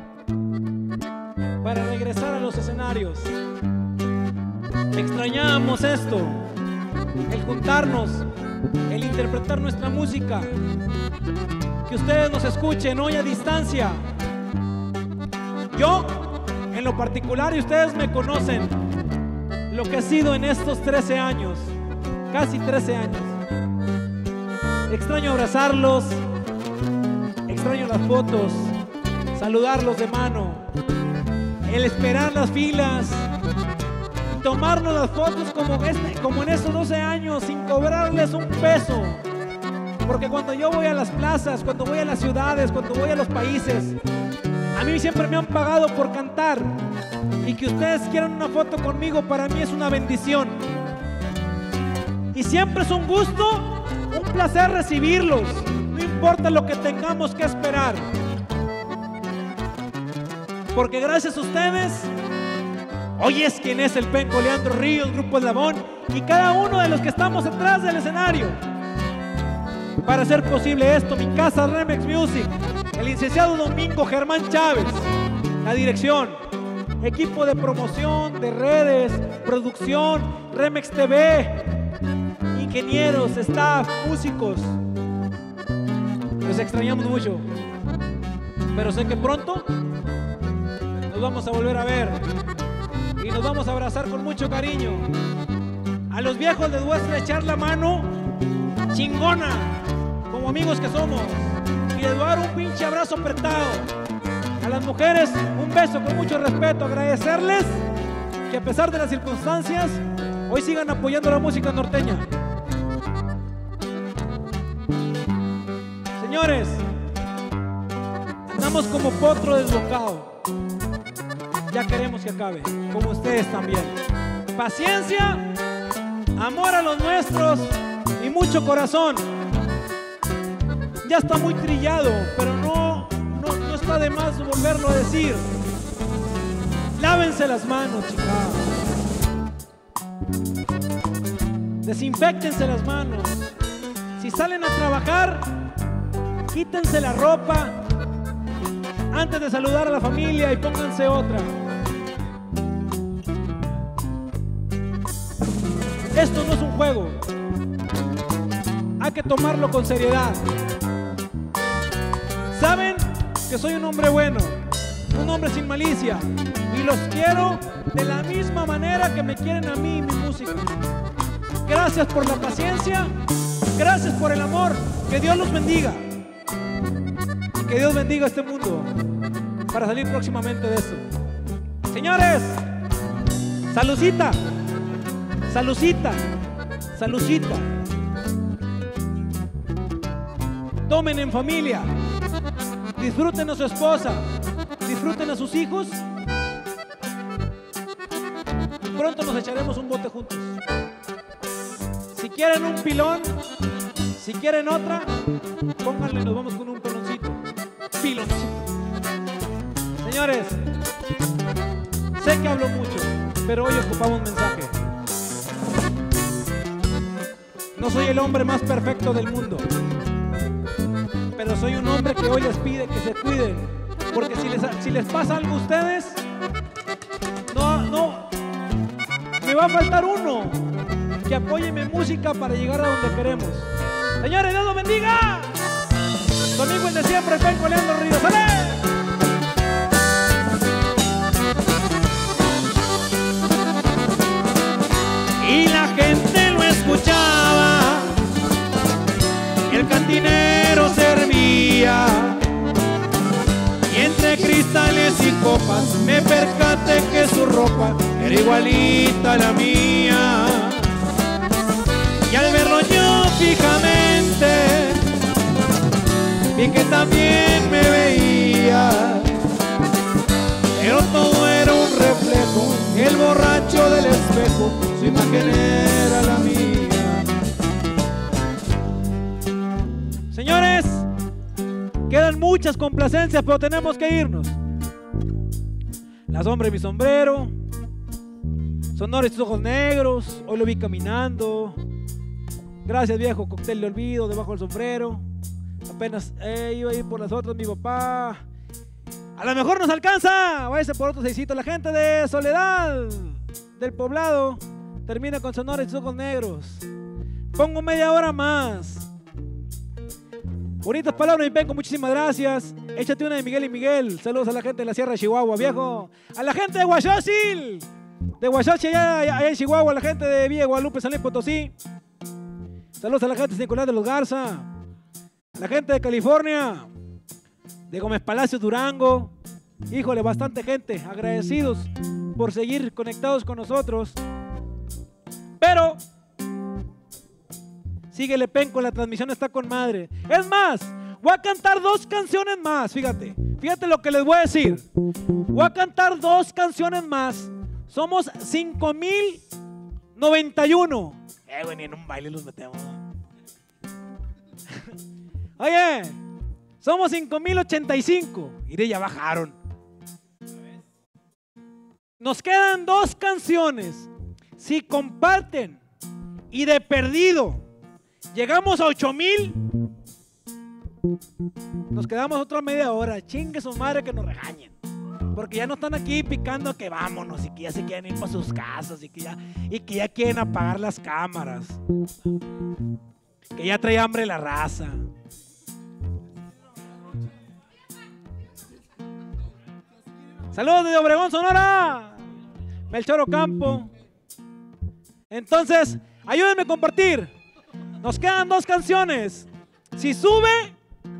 para regresar a los escenarios. Extrañamos esto, el juntarnos, el interpretar nuestra música, que ustedes nos escuchen hoy a distancia. Yo, en lo particular, y ustedes me conocen, lo que he sido en estos 13 años, casi 13 años. Extraño abrazarlos, extraño las fotos, saludarlos de mano, el esperar las filas, tomarnos las fotos como en estos 12 años sin cobrarles un peso. Porque cuando yo voy a las plazas, cuando voy a las ciudades, cuando voy a los países, a mí siempre me han pagado por cantar. Y que ustedes quieran una foto conmigo, para mí es una bendición. Y siempre es un gusto, un placer recibirlos, no importa lo que tengamos que esperar. Porque gracias a ustedes, hoy es quien es el Penco, Leandro Ríos, Grupo Eslabón y cada uno de los que estamos detrás del escenario. Para hacer posible esto, mi casa Remex Music, el licenciado Domingo Germán Chávez, la dirección, equipo de promoción, de redes, producción, Remex TV, ingenieros, staff, músicos. Los extrañamos mucho, pero sé que pronto nos vamos a volver a ver y nos vamos a abrazar con mucho cariño. A los viejos les voy a echar la mano chingona, como amigos que somos, y les voy a dar un pinche abrazo apretado. A las mujeres, un beso con mucho respeto, agradecerles que a pesar de las circunstancias, hoy sigan apoyando la música norteña. Señores, andamos como potro desbocado. Ya queremos que acabe, como ustedes también. Paciencia, amor a los nuestros y mucho corazón. Ya está muy trillado, pero no está de más volverlo a decir. Lávense las manos, chicas. Desinféctense las manos. Si salen a trabajar, quítense la ropa antes de saludar a la familia y pónganse otra. Esto no es un juego. Hay que tomarlo con seriedad. Saben que soy un hombre bueno, un hombre sin malicia, y los quiero de la misma manera que me quieren a mí y mi música. Gracias por la paciencia, gracias por el amor. Que Dios los bendiga y que Dios bendiga este mundo para salir próximamente de esto. Señores, salucita, salucita, salucita. Tomen en familia, disfruten a su esposa, disfruten a sus hijos. Pronto nos echaremos un bote juntos. Si quieren un pilón, si quieren otra, pónganle, nos vamos con un piloncito. Piloncito. Señores, sé que hablo mucho, pero hoy ocupamos mensaje. No soy el hombre más perfecto del mundo, pero soy un hombre que hoy les pide que se cuiden, porque si les pasa algo a ustedes, no, me va a faltar uno que apoye mi música para llegar a donde queremos. Señores, Dios los bendiga. Tu amigo el de siempre, el Penco Leandro Ríos. ¡Sale! Y la gente lo escuchaba, el cantinero servía, y entre cristales y copas me percaté que su ropa era igualita a la mía. Y al verlo yo fijamente vi que también me veía, pero todo era un reflejo, el borracho del espejo, su imagen era la mía. Señores, quedan muchas complacencias, pero tenemos que irnos. La sombra de mi sombrero, Sonora y sus ojos negros, hoy lo vi caminando. Gracias, viejo, cóctel de olvido debajo del sombrero. Apenas iba a ir por las otras, mi papá. A lo mejor nos alcanza. Váyase por otro seisito. La gente de Soledad, del Poblado, termina con Sonora y sus ojos negros. Pongo media hora más. Bonitas palabras, mi Penco, muchísimas gracias. Échate una de Miguel y Miguel. Saludos a la gente de la Sierra de Chihuahua, viejo. A la gente de Huachochil, allá en Chihuahua. A la gente de Villa Guadalupe, San Luis Potosí. Saludos a la gente de San Nicolás de los Garza, a la gente de California, de Gómez Palacio, Durango. Híjole, bastante gente, agradecidos por seguir conectados con nosotros. Pero síguele, Penco, la transmisión está con madre. Es más, voy a cantar 2 canciones más, fíjate lo que les voy a decir. Voy a cantar 2 canciones más. Somos 5,091. Güey, ni en un baile los metemos. Oye, somos 5,085. Mire, ya bajaron. Nos quedan 2 canciones. Si comparten y de perdido llegamos a 8,000, nos quedamos otra media hora. Chingue su madre que nos regañen, porque ya no están aquí picando que vámonos y que ya se quieren ir para sus casas y que ya quieren apagar las cámaras, que ya trae hambre la raza. Saludos desde Obregón, Sonora, Melchor Ocampo. Entonces, ayúdenme a compartir. Nos quedan 2 canciones. Si sube,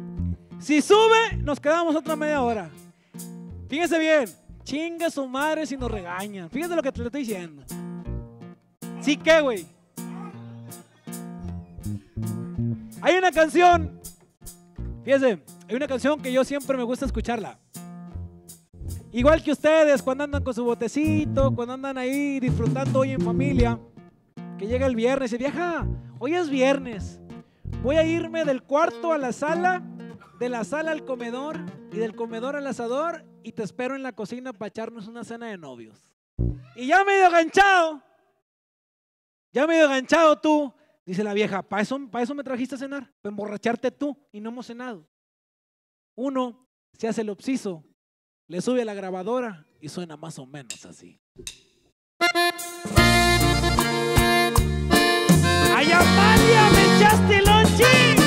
nos quedamos otra media hora. Fíjense bien, chinga su madre si nos regañan. Fíjense lo que te le estoy diciendo. ¿Sí qué, güey? Hay una canción, fíjense, hay una canción que yo siempre me gusta escucharla. Igual que ustedes, cuando andan con su botecito, cuando andan ahí disfrutando hoy en familia, que llega el viernes y vieja, hoy es viernes, voy a irme del cuarto a la sala de la sala al comedor y del comedor al asador y te espero en la cocina para echarnos una cena de novios. Y ya medio enganchado tú, dice la vieja, ¿para eso me trajiste a cenar? Para emborracharte tú y no hemos cenado. Uno se hace el obsiso, le sube a la grabadora y suena más o menos así. ¡Ay, Amalia, me echaste lonche!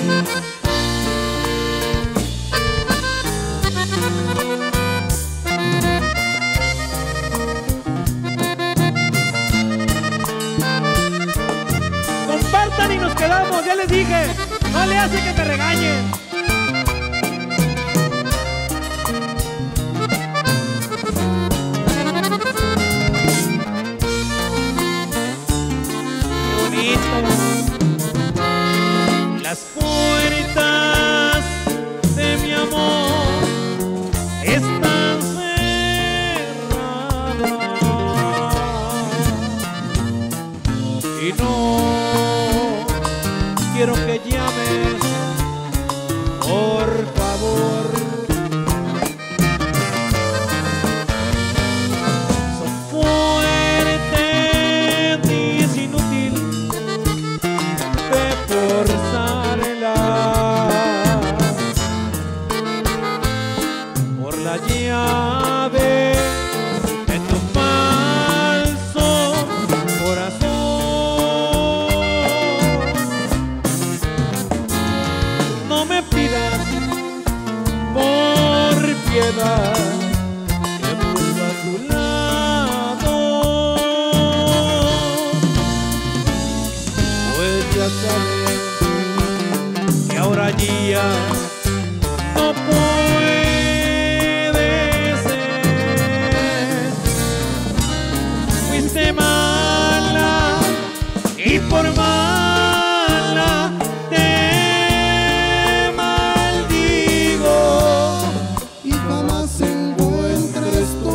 Compartan y nos quedamos, ya les dije, no le hace que me regañen. Las puertas de mi amor están cerradas y no quiero que llames, por favor. Son fuertes y es inútil forzarla por la llave de tu falso corazón. No me pidas por piedad que vuelva a tu lado, pues ya sabes que ahora ya no puede ser. Fuiste mala y por mala te maldigo y jamás encuentres tú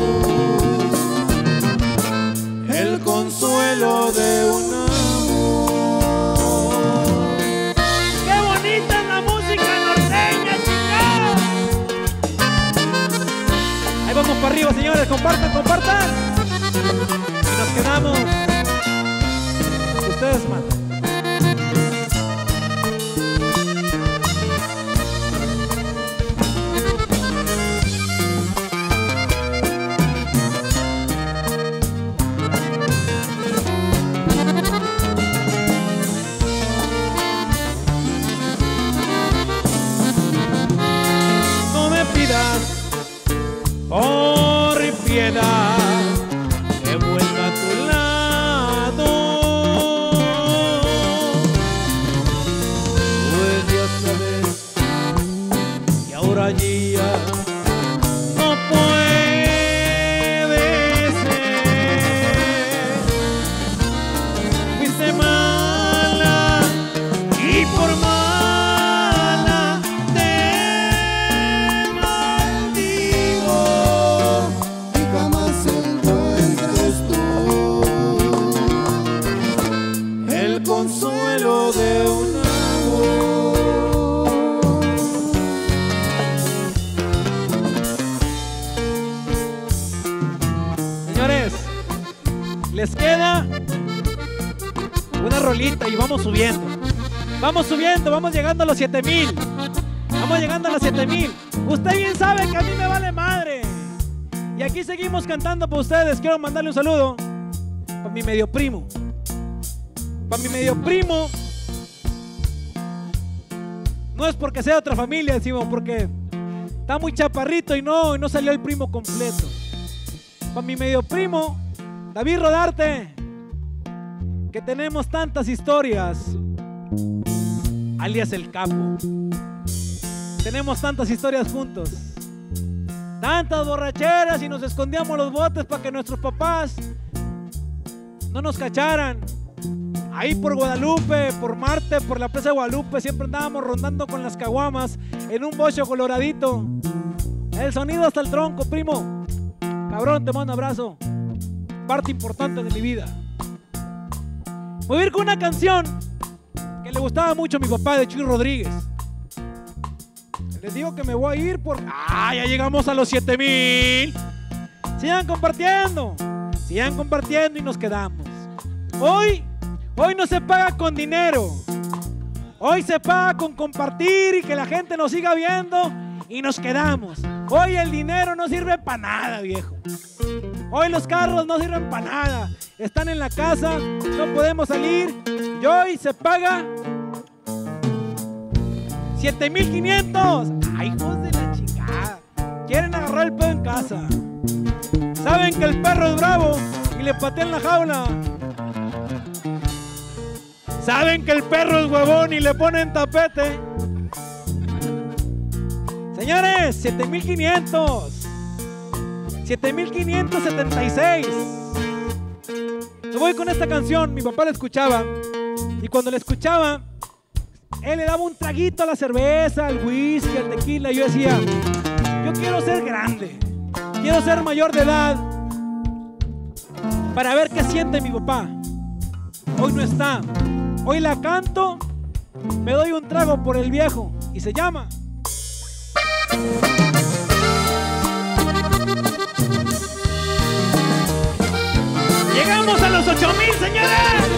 el consuelo de una. Vamos para arriba, señores, compartan. Y nos quedamos. Ustedes mandan. No me pidas por piedad que vuelva a tu lado, pues ya sabes que ahora ya no puede ser. Fuiste mala y por mala te maldigo y jamás encuentres tú el consuelo de un amor. Señores, les queda una rolita y vamos subiendo. Vamos llegando a los 7,000. Vamos llegando a los 7,000. Usted bien sabe que a mí me vale madre. Y aquí seguimos cantando para ustedes. Quiero mandarle un saludo para mi medio primo. Para mi medio primo. No es porque sea de otra familia, sino porque está muy chaparrito y no salió el primo completo. Para mi medio primo, David Rodarte, que tenemos tantas historias, alias el Capo. Tenemos tantas historias juntos, tantas borracheras y nos escondíamos los botes para que nuestros papás no nos cacharan. Ahí por Guadalupe, por Marte, por la presa de Guadalupe, siempre andábamos rondando con las caguamas en un bocho coloradito. El sonido hasta el tronco, primo. Cabrón, te mando un abrazo. Parte importante de mi vida. Voy a ir con una canción que le gustaba mucho a mi papá, de Chuy Rodríguez. Les digo que me voy a ir por... ¡Ah! Ya llegamos a los 7,000. Sigan compartiendo y nos quedamos. Hoy no se paga con dinero. Hoy se paga con compartir y que la gente nos siga viendo y nos quedamos. Hoy el dinero no sirve para nada, viejo. Hoy los carros no sirven para nada. Están en la casa, no podemos salir. Y hoy se paga 7,500. ¡Ay, hijos de la chingada! Quieren agarrar el pedo en casa. Saben que el perro es bravo y le patean la jaula. Saben que el perro es huevón y le ponen tapete. Señores, 7,500. 7,576. Me voy con esta canción. Mi papá la escuchaba. Y cuando la escuchaba, él le daba un traguito a la cerveza, al whisky, al tequila. Y yo decía, yo quiero ser grande. Quiero ser mayor de edad para ver qué siente mi papá. Hoy no está. Hoy la canto, me doy un trago por el viejo y se llama... ¡Llegamos a los 8,000, señores!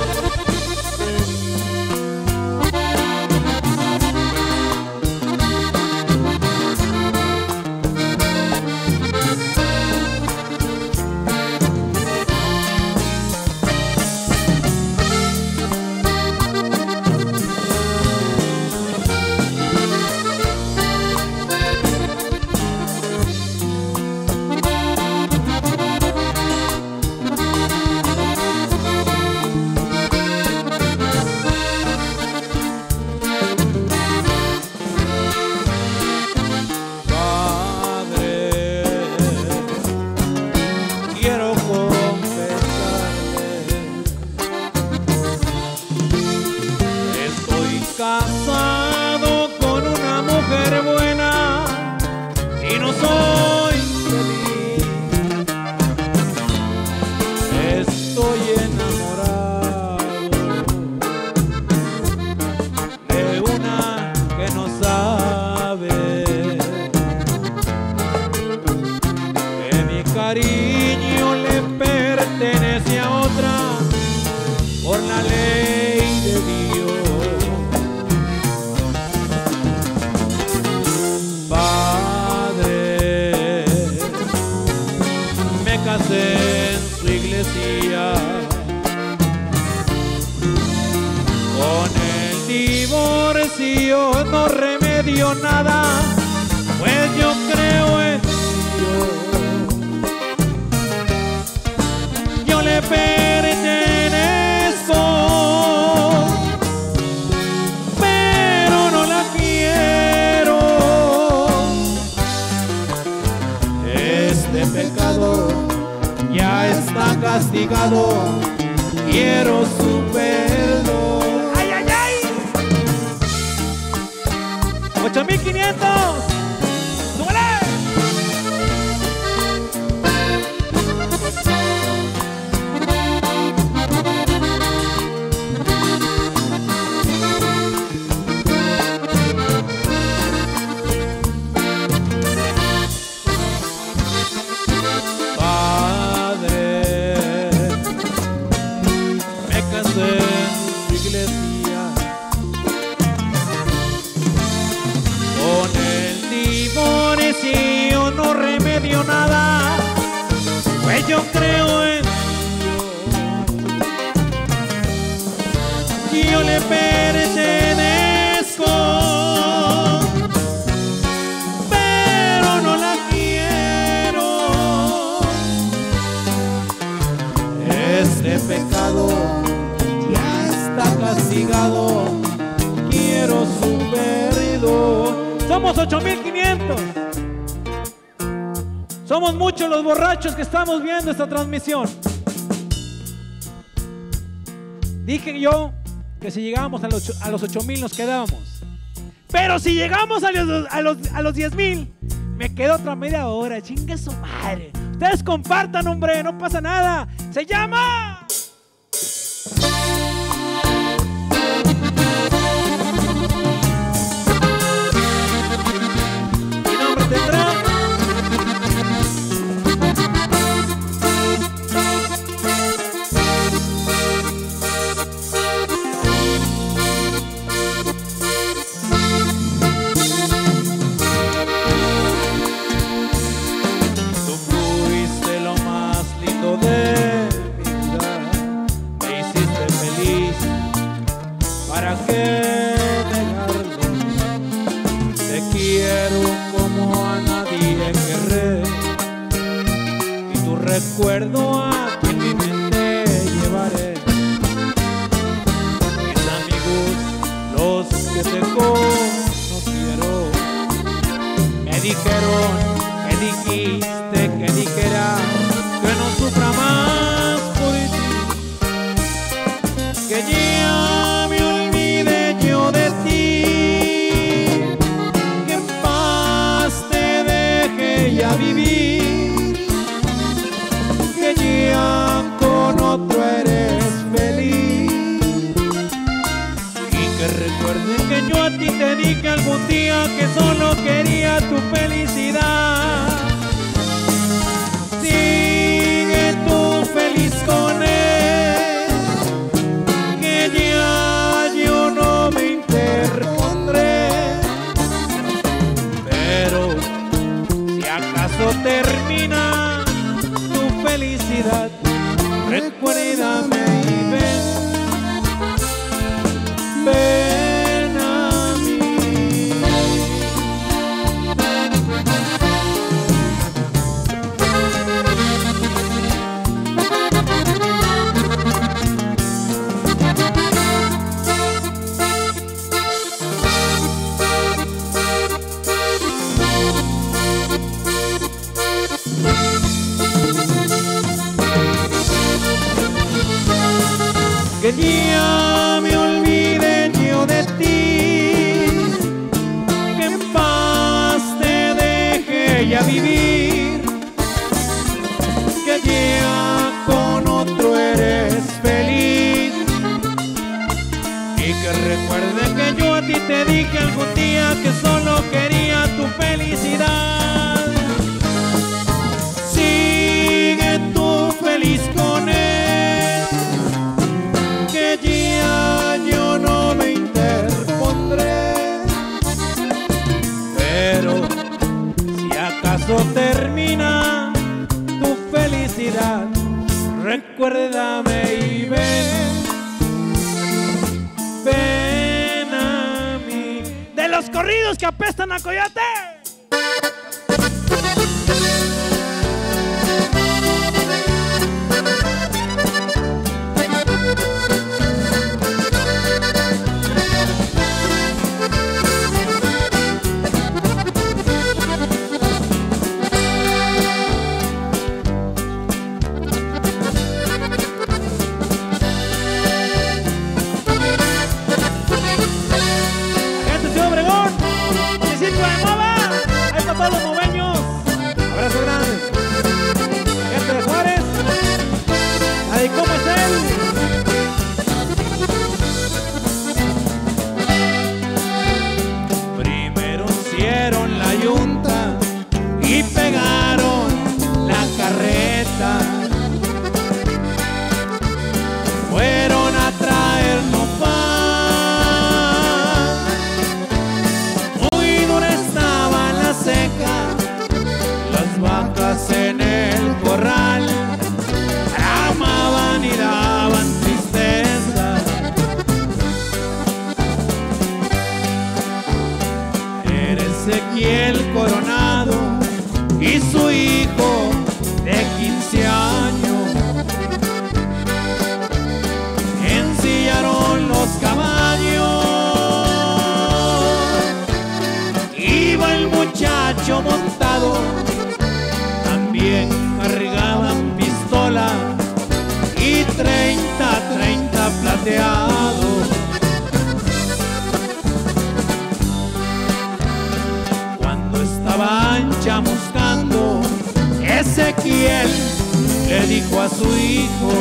Casado con una mujer buena y no soy feliz. Estoy enamorado de una que no sabe que mi cariño le pertenece a otra por la ley de Dios. En su iglesia con el divorcio no remedio nada, pues yo creo en Dios. Yo le pertenezco, pero no la quiero. Este pecado ya está castigado, quiero su perdón. ¡Ay, ay, ay! 8,500. ¡Súbele! No remedio nada, pues yo creo en Dios. Yo le pertenezco, pero no la quiero. Este pecado ya está castigado, quiero su perdón. Somos 8,500. Somos muchos los borrachos que estamos viendo esta transmisión. Dije yo que si llegábamos a los 8,000 nos quedábamos. Pero si llegamos a los 10,000, me quedo otra media hora. Chingue su madre. Ustedes compartan, hombre, no pasa nada. Se llama... recuerdo a quien mi mente llevaré. Mis amigos, los que te conocieron, me dijeron que dijiste que dijera que no sufra más por ti, que ya me olvide yo de ti, que en paz te deje ya vivir, que ya con otro eres feliz, y que recuerdes que yo a ti te dije algún día que solo quería tu felicidad. Sigue tú feliz con él, que ya yo no me interpondré, pero si acaso termina tu felicidad, recuérdame y ven a mí. Que ya me olvide yo de ti, que en paz te deje ya vivir, que ya con otro eres feliz, y que recuerde que yo a ti te dije algún día que solo quería tu felicidad. Sigue tú feliz con él, que ya yo no me interpondré, pero si acaso termina tu felicidad, recuérdame y ven a mí. De los corridos que apestan a coyote. Todos los moveños, abrazo grande. Gente de Juárez, ay, ¿cómo es él? Primero hicieron la yunta y pegaron la carreta, fueron a traernos pan, muy dura estaba la seca, las vacas en el corral amaban y daban tristeza. Era Ezequiel Coronado y su hijo de 15 años, ensillaron los caballos, iba el muchacho montado, también cargaban pistola y 30 plateados. Cuando estaban chamuscando, Ezequiel le dijo a su hijo: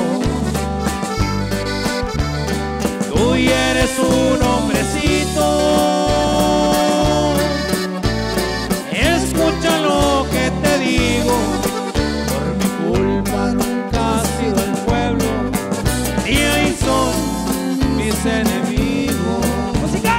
tú eres un hombrecito, escucha lo que te digo, por mi culpa nunca ha sido el pueblo, y ahí son mis enemigos. ¡Música!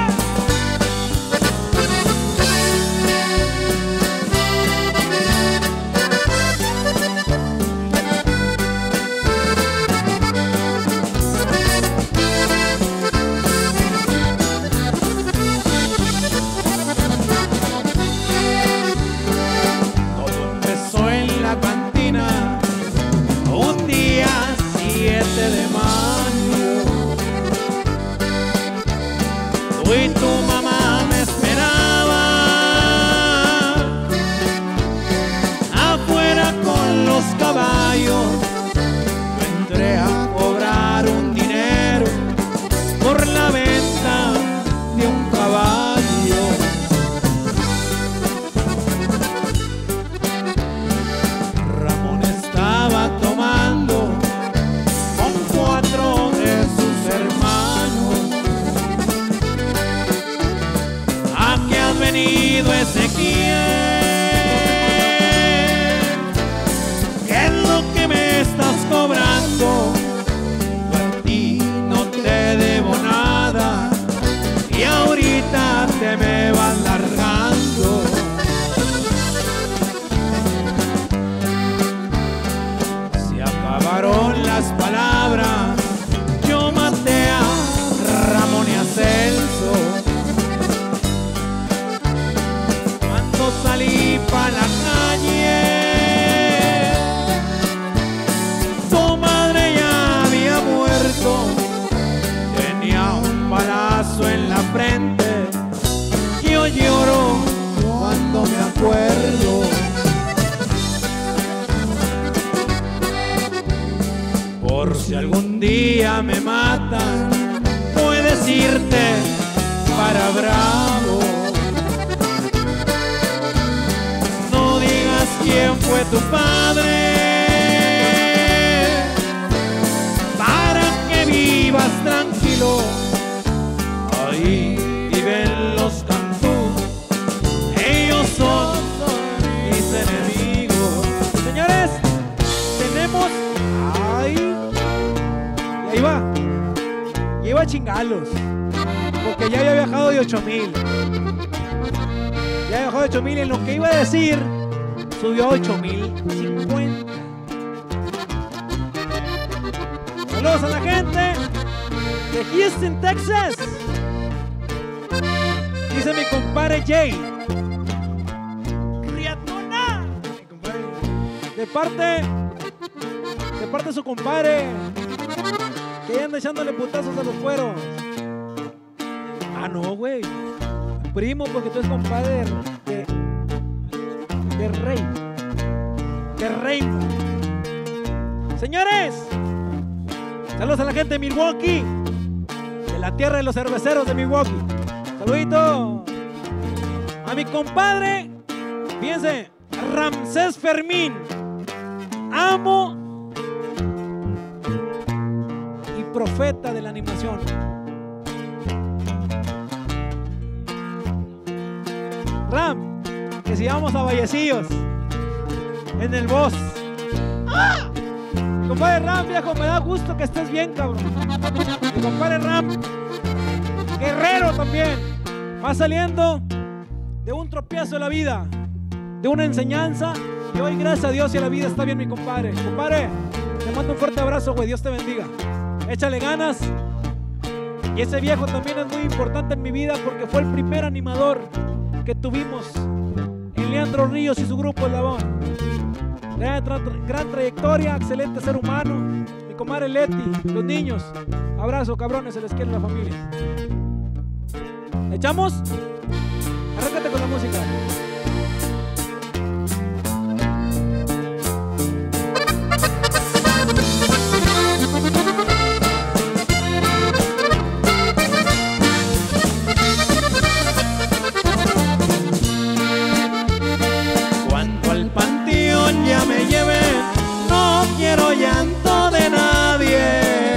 los caballos. Yo entré a cobrar un dinero por la venta de un caballo. Ramón estaba tomando con 4 de sus hermanos. ¿A qué has venido, Ezequiel? ¿Qué es lo que me estás cobrando? Yo a ti no te debo nada y ahorita te me vas largando. Se acabaron las palabras, yo maté a Ramón y a Celso. Cuando salí pa' la calle, tu madre ya había muerto. Tenía un balazo en la frente. Yo lloro cuando me acuerdo. Por si algún día me matan, puedes irte para Bravo. No digas quién fue tu padre, para que vivas tranquilo. Ahí viven los cantús, ellos son mis enemigos. Señores, tenemos... ¡Ay! Y ahí va a chingarlos. Porque ya había viajado de 8,000. Ya había viajado de 8,000 y en lo que iba a decir, subió a 8,050. Saludos a la gente de Houston, Texas. Dice mi compadre Jay. Criatona. Mi compadre. De parte de su compadre, que anda echándole putazos a los cueros. Ah, no, güey. Primo, porque tú eres compadre de Rey. De Rainbow. Señores, saludos a la gente de Milwaukee, de la tierra de los cerveceros de Milwaukee. Saludito a mi compadre, fíjense, Ramsés Fermín, amo y profeta de la animación. Ram, que si vamos a Vallecillos, en el Boss. ¡Ah! Mi compadre Ram, viejo, me da gusto que estés bien, cabrón. Mi compadre Ram, guerrero también, va saliendo de un tropiezo de la vida, de una enseñanza, y hoy gracias a Dios y a la vida está bien, mi compadre. Compadre, te mando un fuerte abrazo, güey, Dios te bendiga. Échale ganas. Y ese viejo también es muy importante en mi vida porque fue el primer animador que tuvimos en Leandro Ríos y su grupo Eslabón. Gran trayectoria, excelente ser humano. Mi comadre Leti, los niños, abrazo, cabrones, se les quiere la familia. ¿Echamos? Arráncate con la música. Cuando al panteón ya me lleven, no quiero llanto de nadie,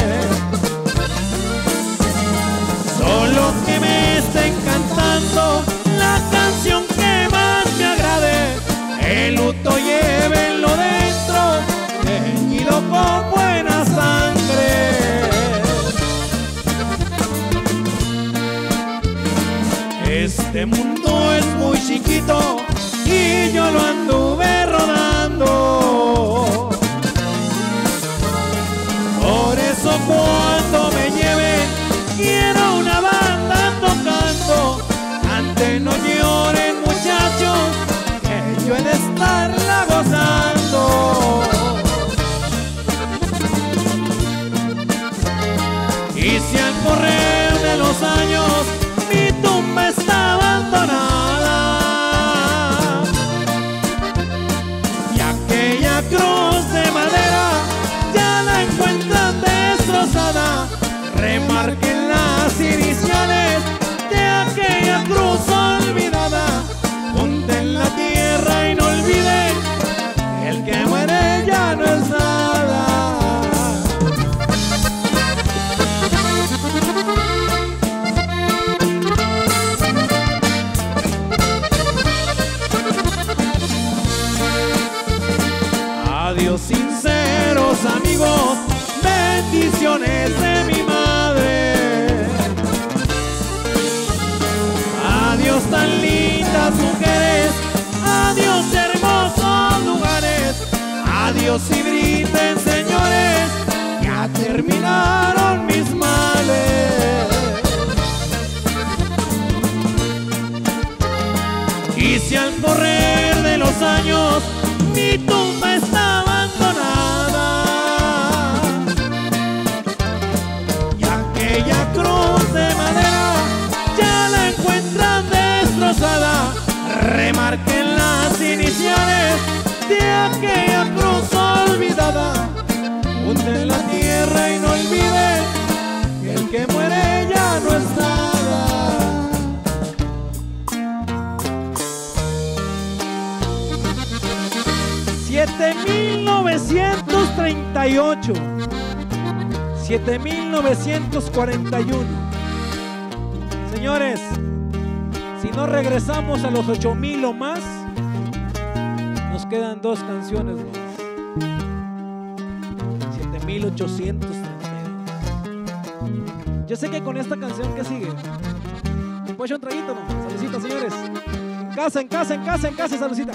solo que me estén cantando la canción que más me agrade. El luto llévenlo dentro, teñido con buena sangre. Este mundo es muy chiquito y yo lo anduve rodando. Por eso cuando me lleven quiero una banda tocando. Antes no lloren, muchachos, que yo he de estarla gozando. Y si al correr de los años mi tumba está abandonada, Adiós sinceros amigos, bendiciones de mi madre. Adiós tan lindas mujeres, adiós hermosos lugares. Adiós y griten señores, ya terminaron mis males. Y si al correr de los años mi tumba está abandonada y aquella cruz de madera ya la encuentran destrozada, remarquen las iniciales de aquella cruz olvidada, hunden la tierra y no olviden que el que muere ya no es nada. 7.938, 7.941. Señores, si no regresamos a los 8,000 o más, nos quedan 2 canciones más. 7.832. Yo sé que con esta canción que sigue, pues un traguito, ¿no? Saludcita, señores. En casa, en casa, en casa, en casa, saludcita.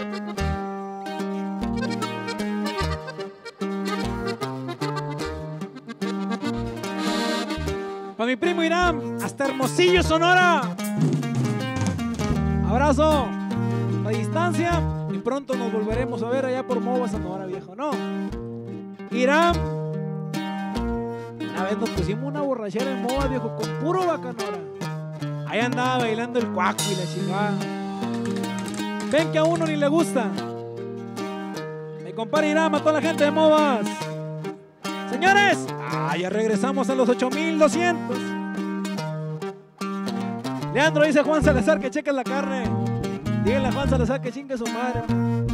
Para mi primo Irán, hasta Hermosillo, Sonora. Abrazo a distancia y pronto nos volveremos a ver allá por Mova, Sonora, viejo, ¿no? Irán, una vez nos pusimos una borrachera en Mova, viejo, con puro bacanora. Ahí andaba bailando el cuaco y la chingada. Ven que a uno ni le gusta. Mi compadre Irán mató a la gente de Movas. Señores, ya regresamos a los 8,200. Leandro dice a Juan Salazar que cheque la carne. Díganle a Juan Salazar que chingue su madre.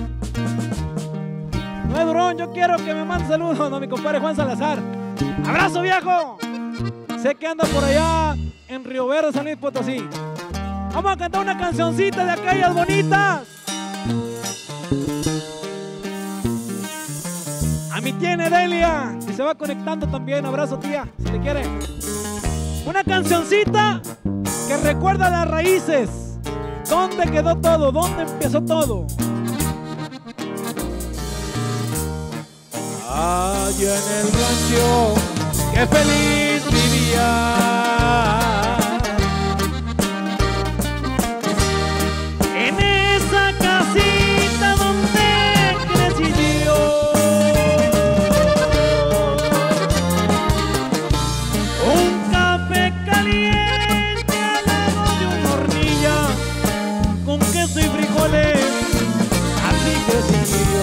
No es Durón, yo quiero que me mande saludos, no, mi compadre Juan Salazar. ¡Abrazo, viejo! Sé que anda por allá en Río Verde, San Luis Potosí. Vamos a cantar una cancioncita de aquellas bonitas. A mi tía Nedelia, que se va conectando también. Abrazo, tía, si te quiere. Una cancioncita que recuerda las raíces. ¿Dónde quedó todo? ¿Dónde empezó todo? Allá en el rancho, qué feliz vivía. En esa casita donde crecí yo. Un café caliente al lado de una hornilla, con queso y frijoles, así crecí yo.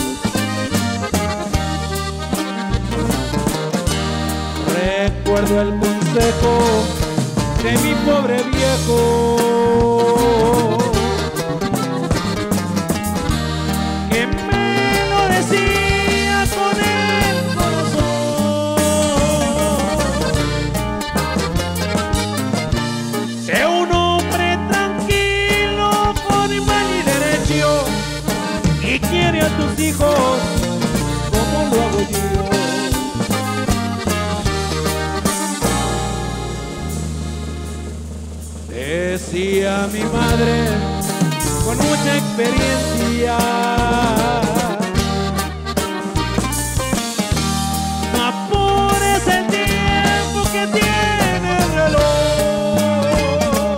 Recuerdo el consejo de mi pobre viejo, que me lo decía con el corazón. Sé un hombre tranquilo, formal y derecho, y quiere a tus hijos como lo hago yo. Decía mi madre con mucha experiencia, no apures el tiempo que tiene el reloj,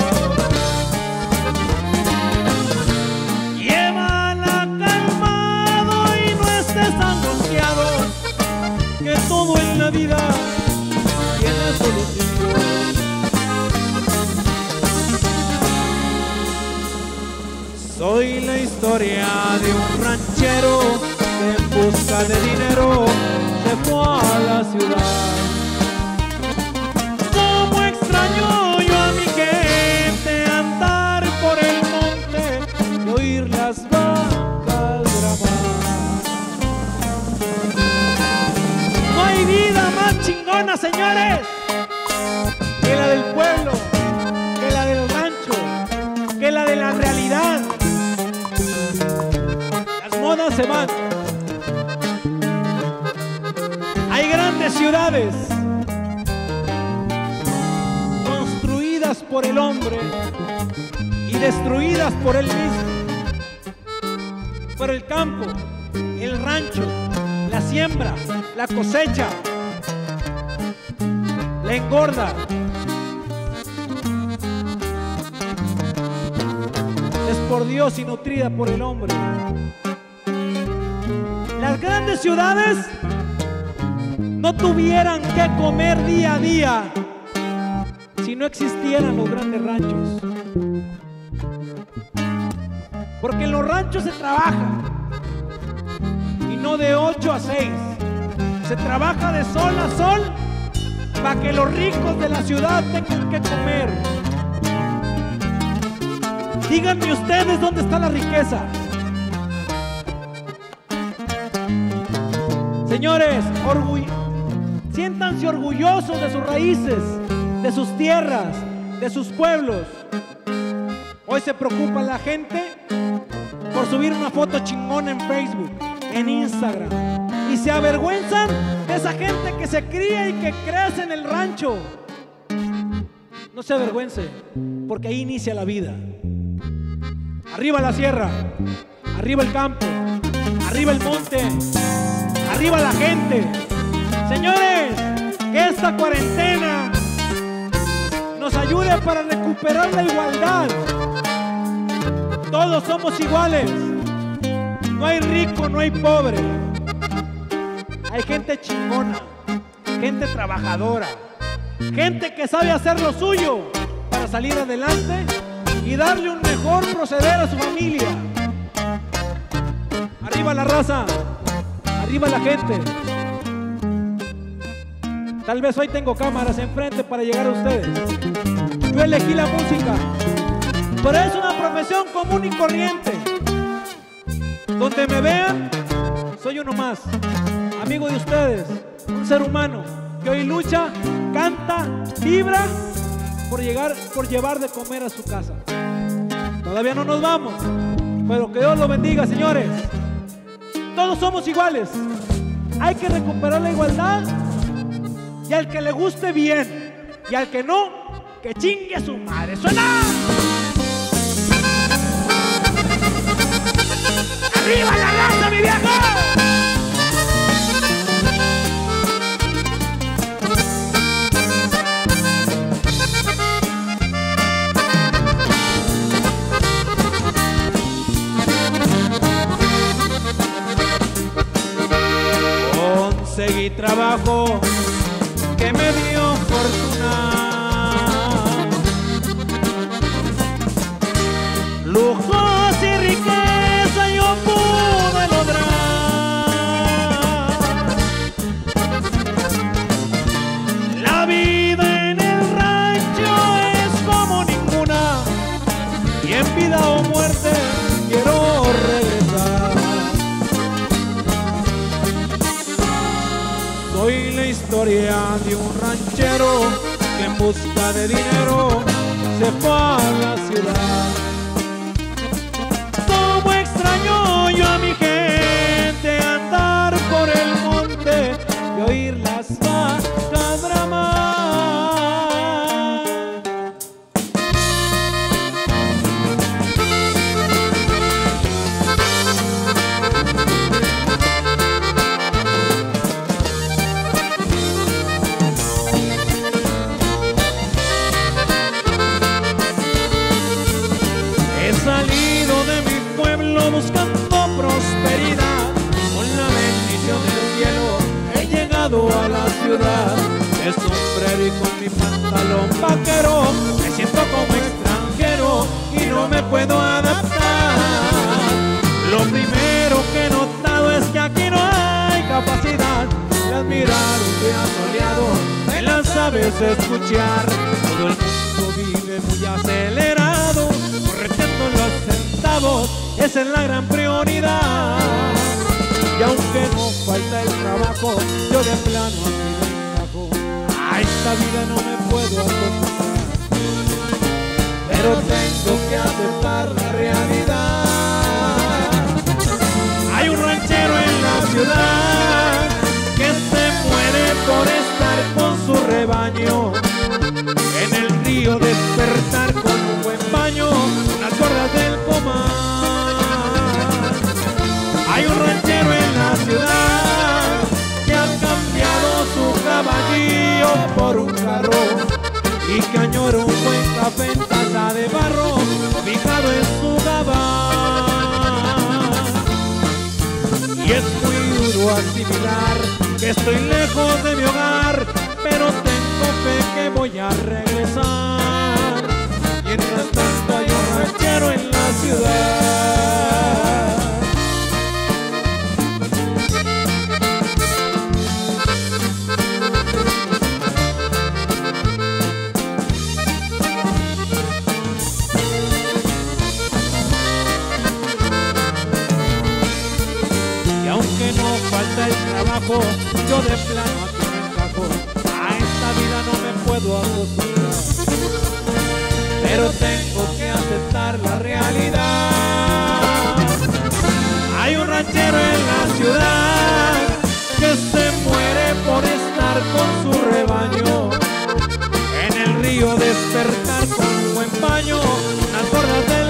llévala calmado y no estés angustiado, que todo en la vida tiene solución. Soy la historia de un ranchero que en busca de dinero se fue a la ciudad. Cómo extraño yo a mi gente andar por el monte y oír las vacas bramar. No hay vida más chingona, señores, que la del pueblo, que la del rancho, que la de la realidad. Las modas se van, ciudades construidas por el hombre y destruidas por él mismo. Pero el campo, el rancho, la siembra, la cosecha, la engorda, es por Dios y nutrida por el hombre. Las grandes ciudades no tuvieran que comer día a día si no existieran los grandes ranchos. Porque en los ranchos se trabaja, y no de 8 a 6. Se trabaja de sol a sol para que los ricos de la ciudad tengan que comer. Díganme ustedes dónde está la riqueza. Señores, siéntanse orgullosos de sus raíces, de sus tierras, de sus pueblos. Hoy se preocupa la gente por subir una foto chingona en Facebook, en Instagram, y se avergüenzan de esa gente que se cría y que crece en el rancho. No se avergüence, porque ahí inicia la vida. Arriba la sierra, arriba el campo, arriba el monte, arriba la gente. Señores, que esta cuarentena nos ayude para recuperar la igualdad. Todos somos iguales. No hay rico, no hay pobre. Hay gente chingona, gente trabajadora, gente que sabe hacer lo suyo para salir adelante y darle un mejor proceder a su familia. Arriba la raza, arriba la gente. Tal vez hoy tengo cámaras enfrente para llegar a ustedes. Yo elegí la música, pero es una profesión común y corriente. Donde me vean, soy uno más, amigo de ustedes, un ser humano que hoy lucha, canta, vibra por llevar de comer a su casa. Todavía no nos vamos, pero que Dios lo bendiga, señores. Todos somos iguales. Hay que recuperar la igualdad, y al que le guste bien, y al que no, que chingue a su madre. ¡Suena! ¡Arriba la raza, mi viejo! Conseguí trabajo que me dio fortuna, lujos y riqueza yo pude lograr. La vida en el rancho es como ninguna, y en vida o muerte quiero regresar. Soy la historia de un ranchero que en busca de dinero se fue a la ciudad. Como extraño yo a mi gente andar por el monte y oír las vacas bramar. He salido de mi pueblo buscando prosperidad, con la bendición del cielo he llegado a la ciudad. De sombrero y con mi pantalón vaquero me siento como extranjero y no me puedo adaptar. Lo primero que he notado es que aquí no hay capacidad de admirar un día soleado, de las aves escuchar. Todo el mundo vive muy acelerado, correteando los centavos, esa es la gran prioridad. Y aunque no falta el trabajo, yo de plano así me encajo. A esta vida no me puedo acostumbrar, pero tengo que aceptar la realidad. Hay un ranchero en la ciudad que se muere por eso. que añoro un buen café en taza de barro, fijado en su gabán. Y es muy duro asimilar que estoy lejos de mi hogar, pero tengo fe que voy a regresar. Mientras tanto hay un ranchero en la ciudad. Y aunque no falta el trabajo, yo de plano aquí no encajo. A esta vida no me puedo acostumbrar, pero tengo que aceptar la realidad. Hay un ranchero en la ciudad que se muere por estar con su rebaño. En el río despertar con un buen baño, las bordas del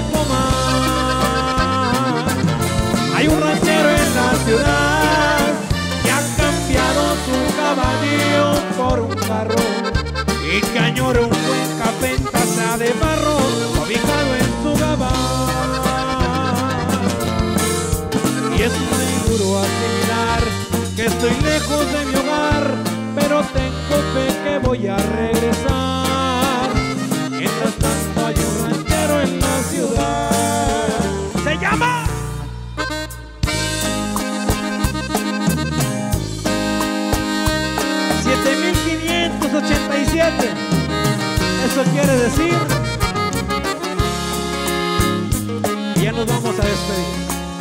comal. Hay un ranchero en la ciudad que ha cambiado su caballo por un carro y que añora un buen café en taza de barro, cobijado en su gabán. Y es muy duro asimilar que estoy lejos de mi hogar, pero tengo fe que voy a regresar. Mientras tanto hay un ranchero en la ciudad. ¡Se llama! $7,587. Eso quiere decir que ya nos vamos a despedir.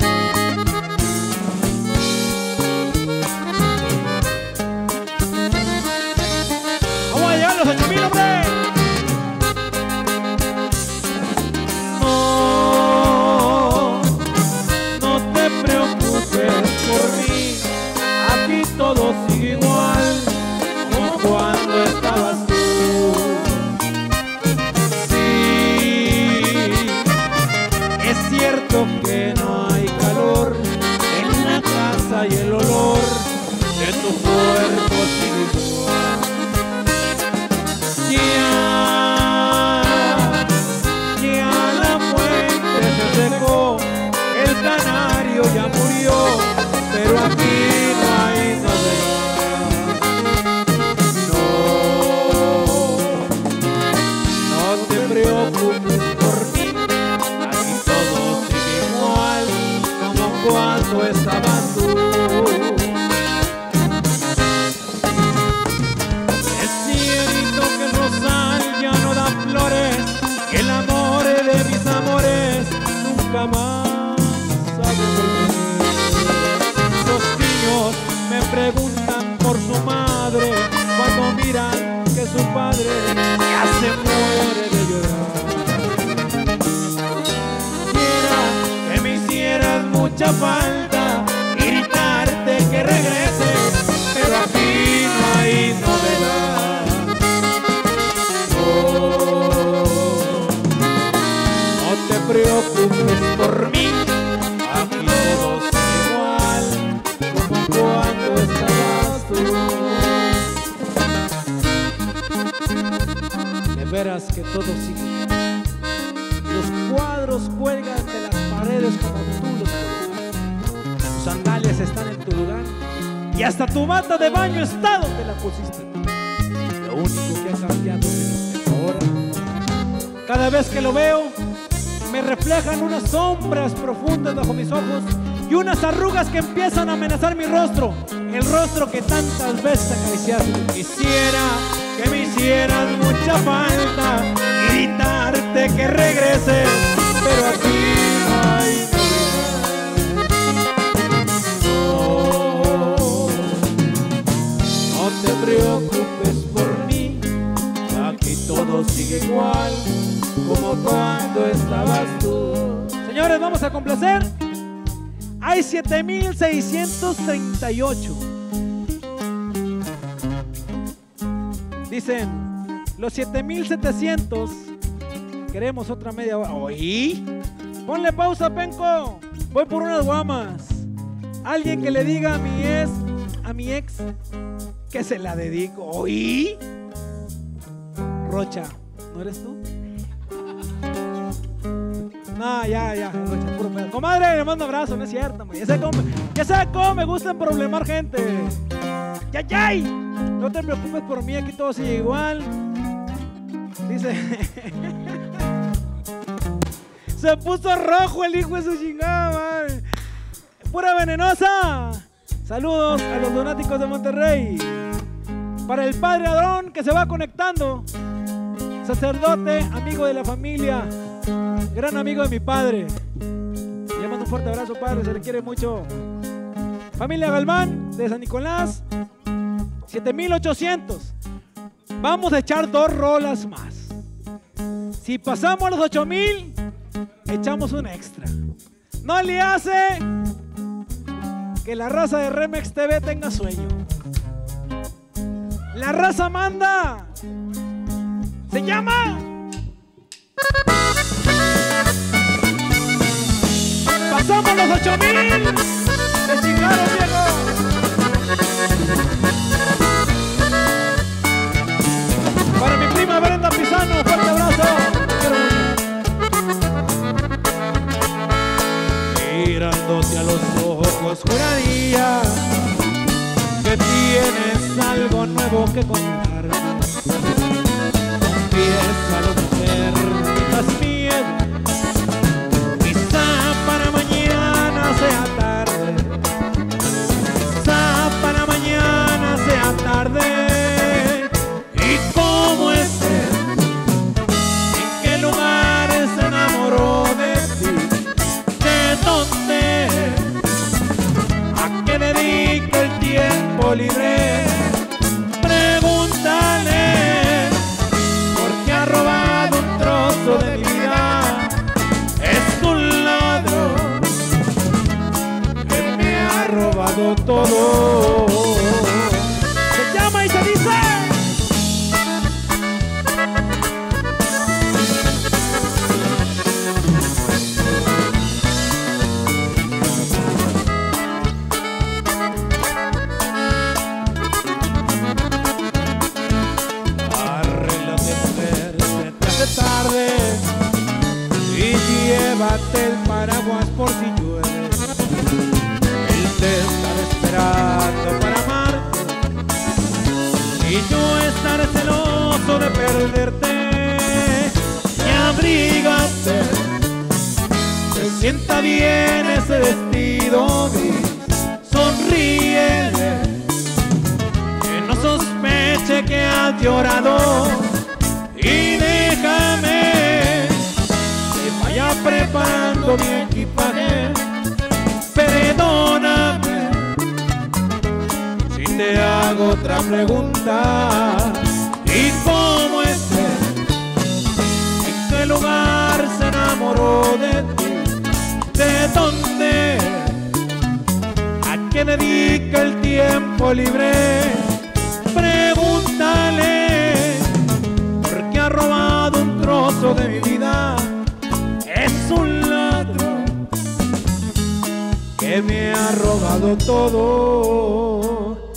Vamos a llegar a los 8,000, hombre. No te preocupes por mí, aquí todo sigue igual cuando estabas tú. Sí, es cierto que no hay calor en la casa y el olor de tu cuerpo sigue igual. Ya la fuente se secó, el canario ya murió, pero aquí no hay novedad. No te preocupes por mí, aquí todo sigue igual como cuando estabas tú. Es cierto que el rosal ya no da flores, que el amor de mis amores nunca más sabe volver. Los niños me preguntan por su madre cuando miran que su padre ya se muere de llorar. Quisiera que me hicieras mucha falta y gritarte que regreses, pero aquí no hay novedad. No te preocupes por mí, aquí todo sigue igual como cuando estabas tú. De veras que todo sigue igual. Los cuadros cuelgan de las paredes como tú los colocaste. Tus sandalias están en tu lugar y hasta tu bata de baño está donde la pusiste. Lo único que ha cambiado es ahora. Cada vez que lo veo, me reflejan unas sombras profundas bajo mis ojos y unas arrugas que empiezan a amenazar mi rostro, el rostro que tantas veces acariciaste. Quisiera que me hicieras mucha falta y gritarte que regreses, pero aquí no hay novedad. No te preocupes por mí, aquí todo sigue igual como cuando estabas tú. Señores, vamos a complacer. Hay 7,638. Dicen, los 7,700. Queremos otra media hora. ¿Oí? Ponle pausa, Penco. Voy por unas guamas. Alguien que le diga a mi ex, que se la dedico. ¿Oí? Rocha, ¿No eres tú? No, ya, puro pedo. Comadre, le mando un abrazo, no es cierto, ya sé cómo me gusta problemar gente. ¡Yay! No te preocupes por mí, aquí todo sigue igual. Dice. Se puso rojo el hijo de su chingada, madre. Pura venenosa. Saludos a los donáticos de Monterrey. Para el padre Adrón que se va conectando. Sacerdote, amigo de la familia. Gran amigo de mi padre. Le mando un fuerte abrazo, padre, se le quiere mucho. Familia Galván de San Nicolás. 7800. Vamos a echar 2 rolas más. Si pasamos los 8000, echamos un extra. No le hace que la raza de Remex TV tenga sueño. La raza manda. Se llama Pasamos los 8000. Se chingaron, viejo. Para mi prima Brenda Pizano, fuerte abrazo. Mirándote a los ojos juraría que tienes algo nuevo que contar. Confiésalo, mujer, no tengas miedo. Quizá para mañana sea tarde. Quizá para mañana sea tarde. ¿Y cómo es él? ¿En qué lugar se enamoró de ti? ¿De dónde? ¿A qué dedica el tiempo libre? Pregúntale, porque ha robado un trozo de mi vida. Es un ladrón que me ha robado todo. Se llama y se dice. Tarde y llévate el paraguas por si llueve. Él te estará esperando para amarte y yo estaré celoso de perderte. Y abrígate, te sienta bien ese vestido gris. Sonríele, que no sospeche que has llorado. Y déjame que vaya preparando mi equipaje. Perdóname si te hago otra pregunta. ¿Y cómo es él? ¿En qué lugar se enamoró de ti? ¿De dónde? ¿A qué dedica el tiempo libre? Pregúntale, ha robado un trozo de mi vida. Es un ladrón que me ha robado todo.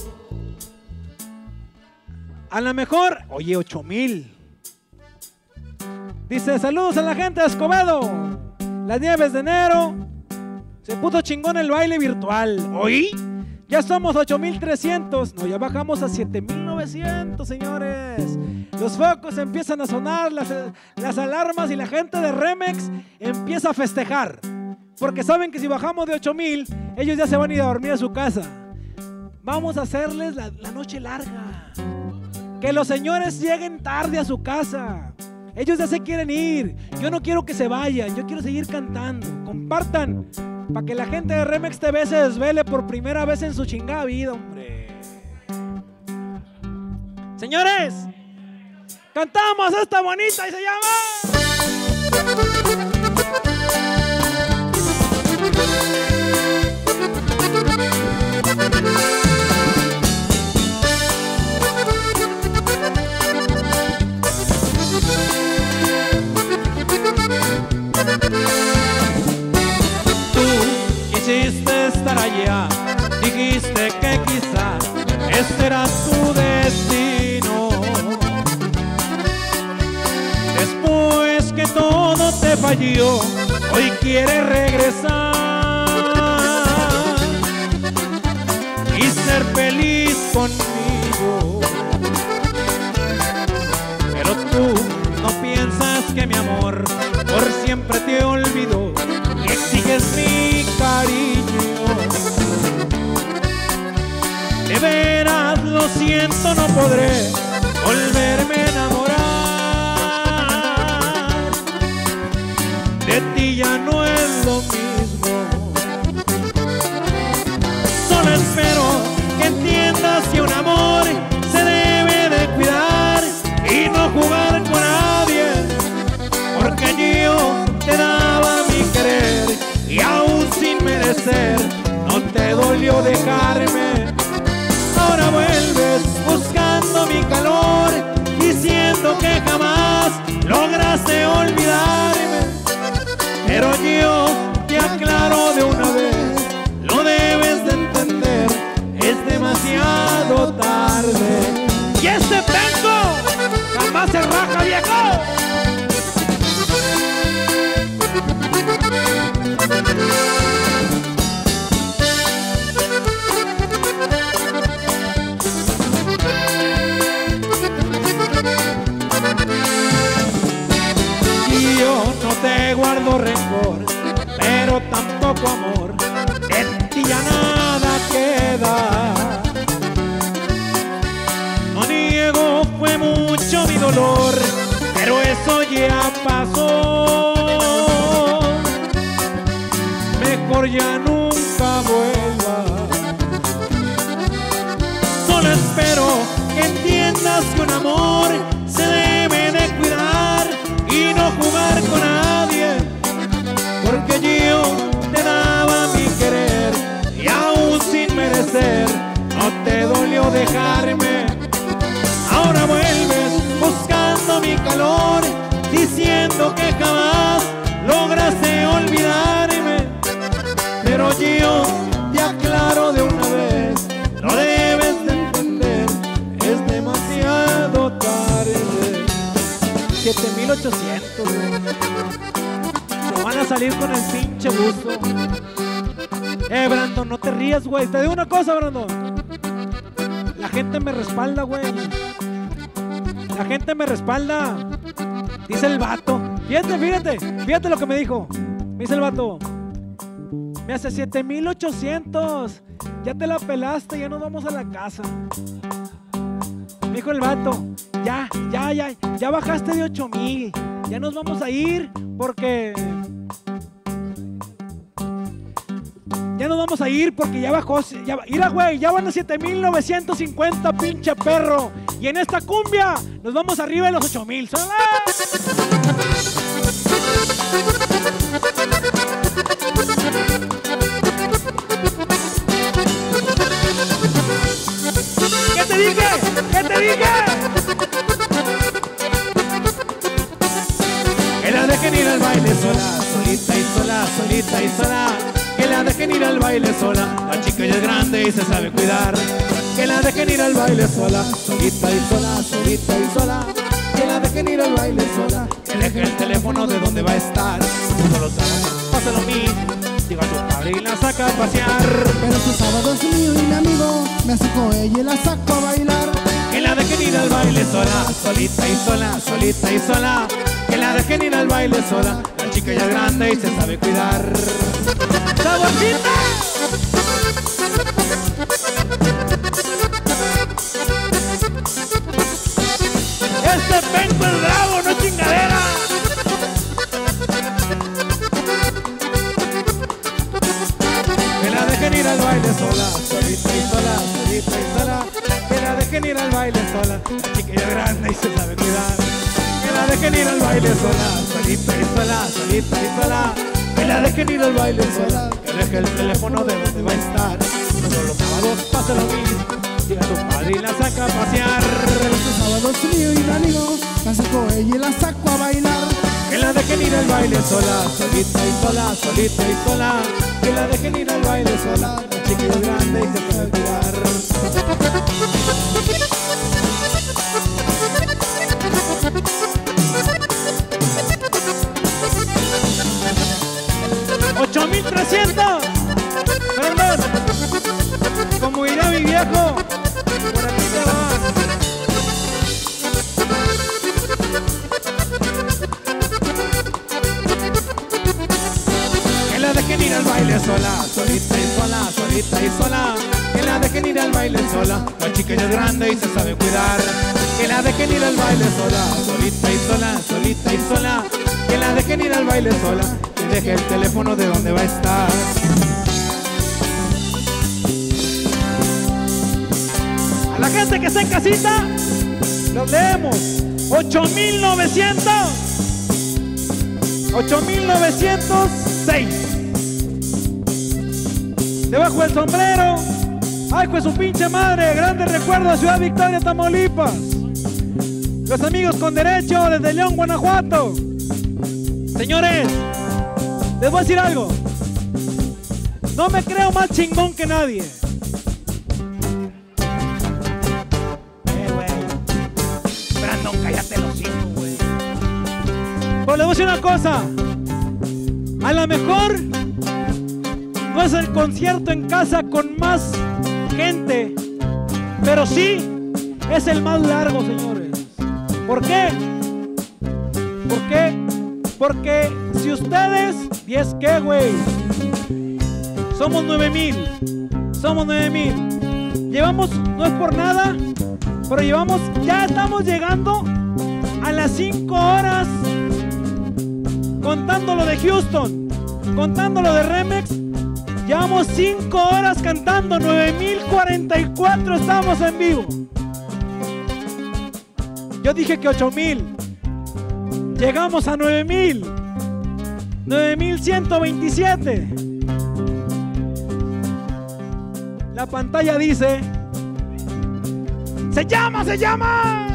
A lo mejor, oye, 8000. Dice, saludos a la gente de Escobedo. Las nieves de enero. Se puso chingón el baile virtual. ¿Oí? Ya somos 8300. No, ya bajamos a 7900, señores. Los focos empiezan a sonar, las alarmas, y la gente de Remex empieza a festejar. Porque saben que si bajamos de 8000, ellos ya se van a ir a dormir a su casa. Vamos a hacerles la noche larga. Que los señores lleguen tarde a su casa. Ellos ya se quieren ir. Yo no quiero que se vayan. Yo quiero seguir cantando. Compartan para que la gente de Remex TV se desvele por primera vez en su chingada vida, hombre. Señores, cantamos esta bonita y se llama... Quisiste estar allá, dijiste que quizá este era tu destino. Ahora Gio hoy quiere regresar y ser feliz conmigo. Pero tú no piensas que mi amor por siempre te olvidó y exiges mi cariño. De veras lo siento, no podré volverme a enamorar. De ti ya no es lo mismo. Solo espero que entiendas que un amor se debe de cuidar y no jugar con nadie, porque yo te daba mi querer y aún sin merecer no te dolió dejarme. Ahora vuelves buscando mi calor, diciendo que jamás lograste olvidarme. Pero yo te aclaro de una vez, lo debes de entender, es demasiado tarde. ¡Y este penco jamás se raja, viejo! Y yo no te guardo rencor, pero tampoco amor, de ti ya nada queda. No niego, fue mucho mi dolor, pero eso ya pasó. Mejor ya nunca vuelva. Solo espero que entiendas que un amor se debe de cuidar y no jugar con nadie, porque yo te daba mi querer y aún sin merecer no te dolió dejarme. Ahora vuelves buscando mi calor, diciendo que jamás lograste olvidarme. Pero yo te aclaro de una vez, lo debes de entender, es demasiado tarde. 7,800, güey. Se van a salir con el pinche gusto. Brandon, no te rías, güey. Te digo una cosa, Brandon. La gente me respalda, güey. La gente me respalda. Dice el vato. Fíjate lo que me dijo. Me dice el vato. Me hace 7,800. Ya te la pelaste, ya nos vamos a la casa. Me dijo el vato. Ya bajaste de 8,000. Ya nos vamos a ir porque... Ya nos vamos a ir porque ya bajó. Mira, güey, ya van a 7,950, pinche perro. Y en esta cumbia nos vamos arriba de los 8,000. ¿Qué te dije? ¿Qué te dije? Que la dejen ir al baile sola, solita y sola, solita y sola. Que la dejen ir al baile sola, la chica ya es grande y se sabe cuidar. Que la dejen ir al baile sola, solita y sola, solita y sola. Que la dejen ir al baile sola, que deje el teléfono de donde va a estar. Todos los sábados pasa lo mismo, diga a tu padre y la saca a pasear. Pero su sábado es mío y mi amigo me acerco a ella y la saco a bailar. Que la dejen ir al baile sola, solita y sola, solita y sola. Que la dejen ir al baile sola, la chica ya es grande y se sabe cuidar. ¡Saborcita! Este penco es bravo, no es chingadera. Que la dejen ir al baile sola, solita y sola, solita y sola. Que la dejen ir al baile sola, la chica ya es grande y se sabe cuidar. Que la dejen ir al baile sola, solita y sola, solita y sola. Que la dejen ir al baile sola, que deje el teléfono de donde va a estar. Todos los sábados pasa lo mismo, llega tu padre y la saca a pasear. Este sábado es mío y mi amigo me acerco a ella y la saco a bailar. Que la dejen ir al baile sola, solita y sola, solita y sola. Que la dejen ir al baile sola, la chica es grande y se sabe cuidar. sola, la chica ya es grande y se sabe cuidar. Que la dejen ir al baile sola, solita y sola, solita y sola. Que la dejen ir al baile sola, que deje el teléfono de donde va a estar. A la gente que está en casita, los leemos. 8,906. Debajo del sombrero. Ay, pues su pinche madre. Grandes recuerdos, Ciudad Victoria, Tamaulipas. Los amigos con derecho desde León, Guanajuato. Señores, les voy a decir algo. No me creo más chingón que nadie. Güey. Brandon, cállate los hijos, güey. Pero les voy a decir una cosa. A lo mejor no es el concierto en casa con más gente, pero sí es el más largo, señores. ¿Por qué? ¿Por qué? Porque si ustedes, ¿10 qué, güey? Somos 9,000. Somos 9,000. Llevamos, no es por nada, pero llevamos, ya estamos llegando a las 5 horas. Contando lo de Houston, contando lo de Remix, llevamos 5 horas cantando. 9,044 estamos en vivo. Yo dije que 8,000. Llegamos a 9,000. 9,127. La pantalla dice: ¡se llama, se llama!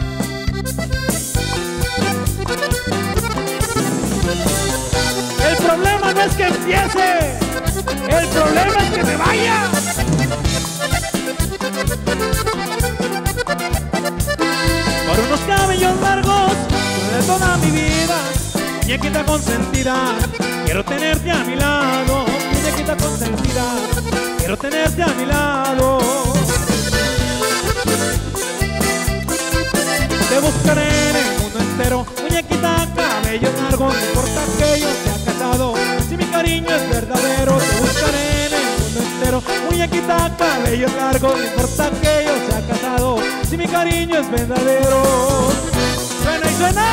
El problema no es que empiece, el problema es que me vaya. Por unos cabellos largos de toda mi vida, muñequita consentida, quiero tenerte a mi lado. Muñequita consentida, quiero tenerte a mi lado. Te buscaré en el mundo entero, muñequita, cabello largo, no importa que yo sea casado. Si mi cariño es verdadero, te buscaré en el mundo entero, muñequita, cabello largo, no importa que yo sea casado. Si mi cariño es verdadero. Suena y suena.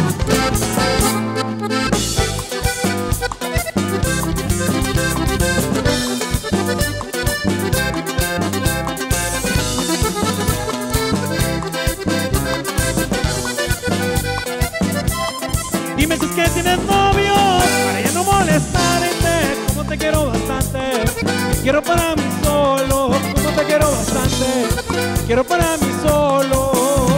Dime si es que tienes novio, para ya no molestarte. Como te quiero bastante, te quiero para mí solo. Como te quiero bastante, te quiero para mí solo.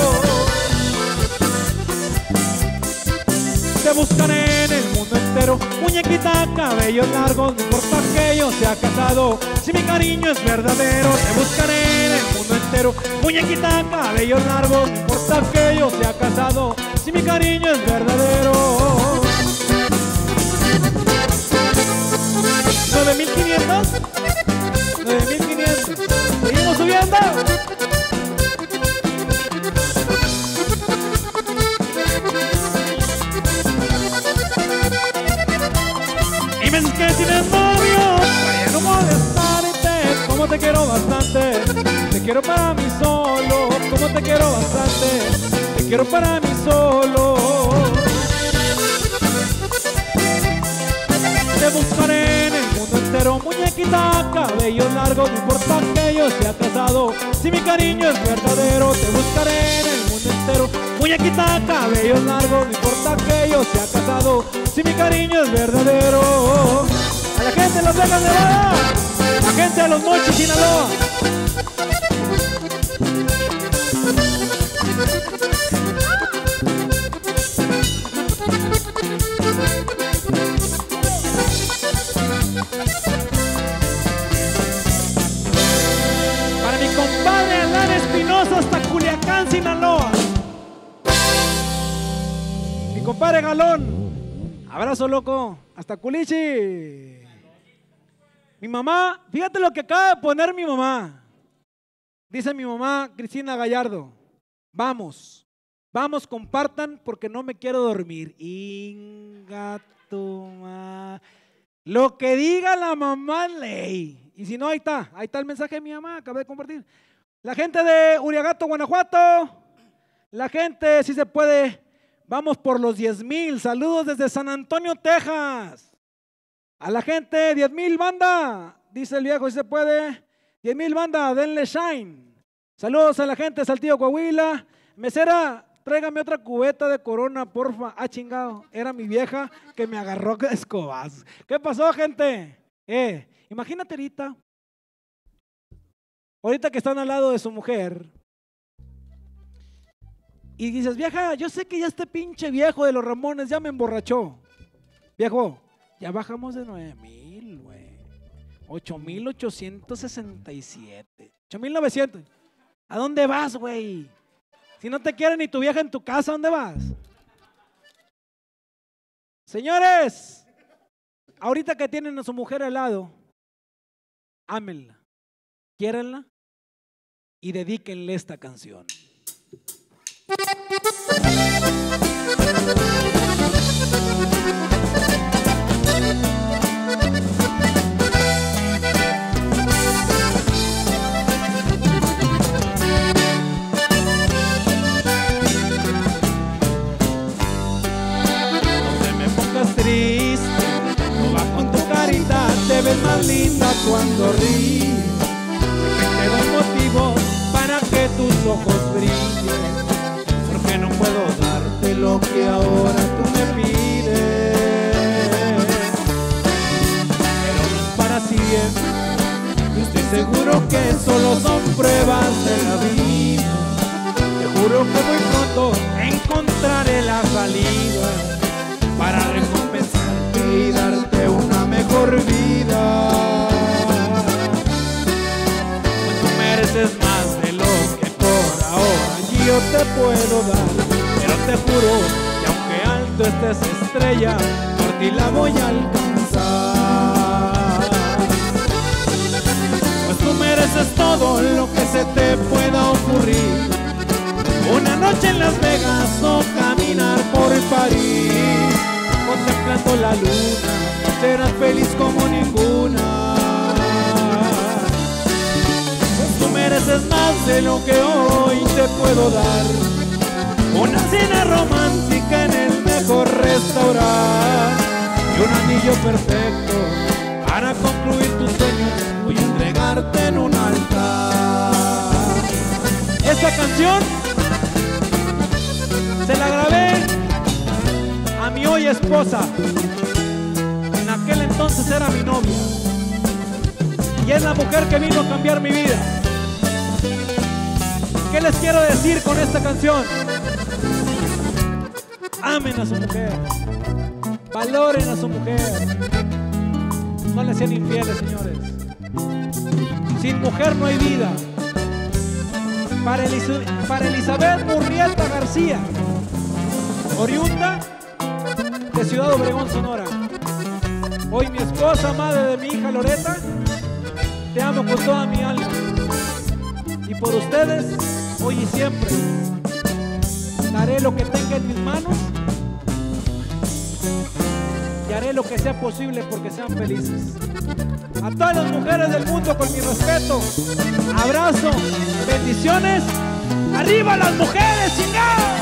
Te buscaré en el mundo entero, muñequita, cabello largo, no importa que yo sea casado. Si mi cariño es verdadero, te buscaré en el mundo entero, muñequita, cabello largo, no importa que yo sea casado. Si mi cariño es verdadero. 9,500. 9,500. Seguimos subiendo. Dime si es que tienes novio, para ya no molestarte. Como te quiero bastante, te quiero para mí solo. Como te quiero bastante, te quiero para mí solo. Te buscaré en el mundo entero, muñequita, cabello largo, no importa que yo sea casado. Si mi cariño es verdadero, te buscaré en el mundo entero, muñequita, cabello largo, no importa que yo sea casado. Si mi cariño es verdadero. A la gente de Las Vegas, Nevada, la gente de Los Mochis, Sinaloa. Para mi compadre Alan Espinosa hasta Culiacán, Sinaloa. Mi compadre Galón, abrazo loco, hasta Culichi. Mi mamá, fíjate lo que acaba de poner mi mamá. Dice mi mamá, Cristina Gallardo: vamos, vamos, compartan porque no me quiero dormir. Inga tu ma. Lo que diga la mamá es ley. Y si no, ahí está el mensaje de mi mamá, acabé de compartir. La gente de Uriagato, Guanajuato. La gente, si se puede, vamos por los 10,000. Saludos desde San Antonio, Texas. A la gente, 10,000 banda. Dice el viejo, si se puede. 10,000 banda, denle shine. Saludos a la gente de Saltillo, Coahuila. Mesera, tráigame otra cubeta de Corona, porfa. Ah, chingado, era mi vieja que me agarró de escobazos. ¿Qué pasó, gente? Imagínate ahorita que están al lado de su mujer y dices, vieja, yo sé que ya este pinche viejo de los Ramones ya me emborrachó. Viejo, ya bajamos de 9,000, güey. 8,867. 8,900. ¿A dónde vas, güey? Si no te quiere ni tu vieja en tu casa, ¿a dónde vas? Señores, ahorita que tienen a su mujer al lado, ámenla, quiéranla y dedíquenle esta canción. Triste, no va con tu carita, te ves más linda cuando ríes. Te doy motivo para que tus ojos brillen, porque no puedo darte lo que ahora tú me pides. Pero no es para siempre, yo estoy seguro que solo son pruebas de la vida. Te juro que muy pronto encontraré la salida para recompensarte y darte una mejor vida. Pues tú mereces más de lo que por ahora yo te puedo dar, pero te juro que aunque alto estés estrella, por ti la voy a alcanzar. Pues tú mereces todo lo que se te pueda ocurrir, una noche en Las Vegas o caminar por París, contemplando la luna, serás feliz como ninguna. Pues tú mereces más de lo que hoy te puedo dar, una cena romántica en el mejor restaurante y un anillo perfecto para concluir tus sueños. Voy a entregarte en un altar. Esta canción se la grabé a mi hoy esposa. En aquel entonces era mi novia y es la mujer que vino a cambiar mi vida. ¿Qué les quiero decir con esta canción? Amen a su mujer, valoren a su mujer, no le sean infieles, señores. Sin mujer no hay vida. Para Elizabeth Murrieta García, oriunda de Ciudad Obregón, Sonora. Hoy mi esposa, madre de mi hija Loreta, te amo con toda mi alma. Y por ustedes, hoy y siempre, daré lo que tenga en mis manos y haré lo que sea posible porque sean felices. A todas las mujeres del mundo, con mi respeto, abrazo, bendiciones. ¡Arriba las mujeres, chingados!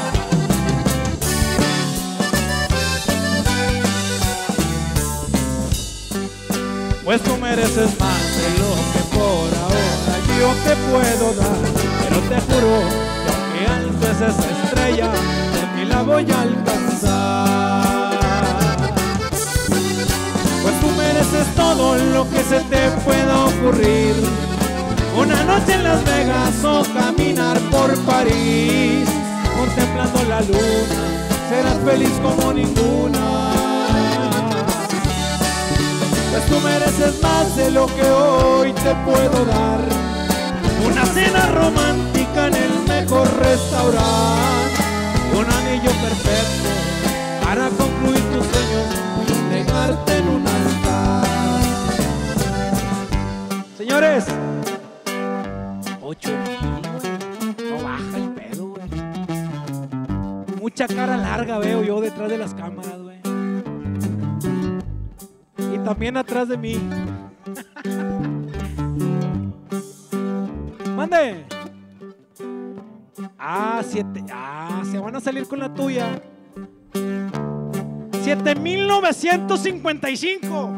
Pues tú mereces más de lo que por ahora yo te puedo dar, pero te juro que aunque alto es esa estrella, por ti la voy a alcanzar. Pues tú mereces todo lo que se te pueda ocurrir, una noche en Las Vegas o caminar por París, contemplando la luna, serás feliz como ninguna. Pues tú mereces más de lo que hoy te puedo dar, una cena romántica en el mejor restaurante, un anillo perfecto para concluir tus sueños y entregarte en un altar. Señores, 8,000, no baja el pedo, güey. Mucha cara larga veo yo detrás de las cámaras, güey. Y también atrás de mí. Mande. Se van a salir con la tuya. 7,955.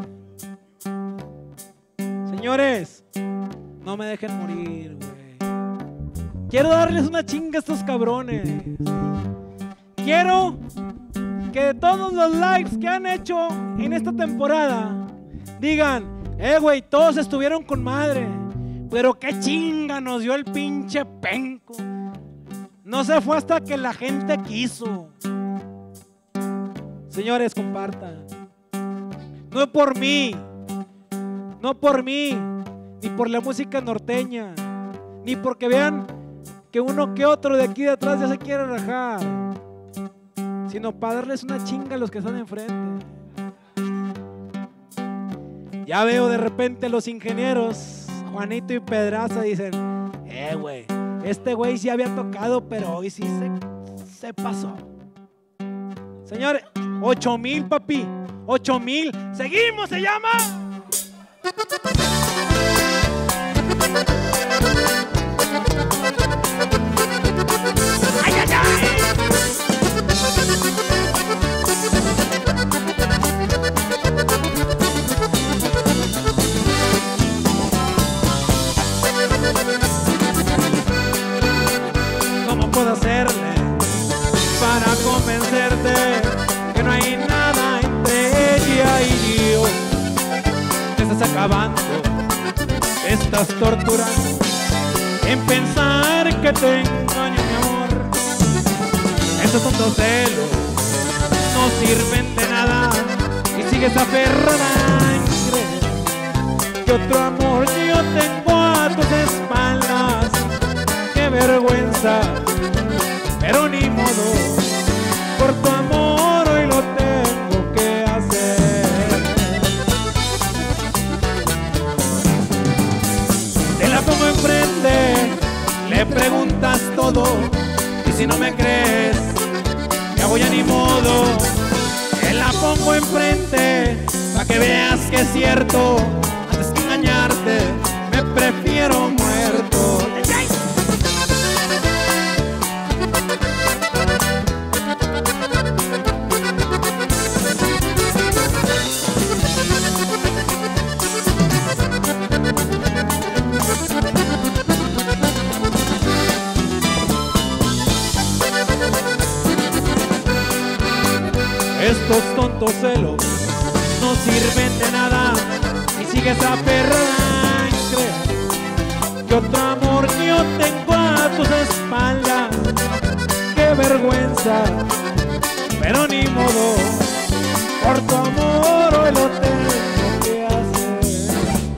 Señores, no me dejen morir, güey. Quiero darles una chinga a estos cabrones. Quiero que de todos los lives que han hecho en esta temporada digan, güey, todos estuvieron con madre, pero qué chinga nos dio el pinche penco. No se fue hasta que la gente quiso. Señores, compartan. No por mí, ni por la música norteña, ni porque vean que uno que otro de aquí de atrás ya se quiere rajar, sino para darles una chinga a los que están enfrente. Ya veo de repente los ingenieros, Juanito y Pedraza, dicen, güey, este güey sí había tocado, pero hoy sí se pasó. Señores, 8,000, papi, 8,000. Seguimos, se llama. ¡Ay, ay, ay! ¿Cómo puedo hacerle para convencerte que no hay nada entre ella y yo? Te estás acabando, te estás torturando en pensar que te engaño, mi amor. Estos tontos celos no sirven de nada y sigues aferrada en creer que otro amor yo tengo a tus espaldas. Qué vergüenza, pero ni modo, por tu amor hoy lo tengo que hacer. Te la pongo enfrente, le preguntas todo, y si no me crees, ya voy a ni modo. Te la pongo enfrente, para que veas que es cierto, antes que engañarte, me prefiero muerto. Estos tontos celos no sirven de nada y sigues aferrada en creer que otro amor yo tengo a tus espaldas. Qué vergüenza, pero ni modo, por tu amor hoy lo tengo que hacer.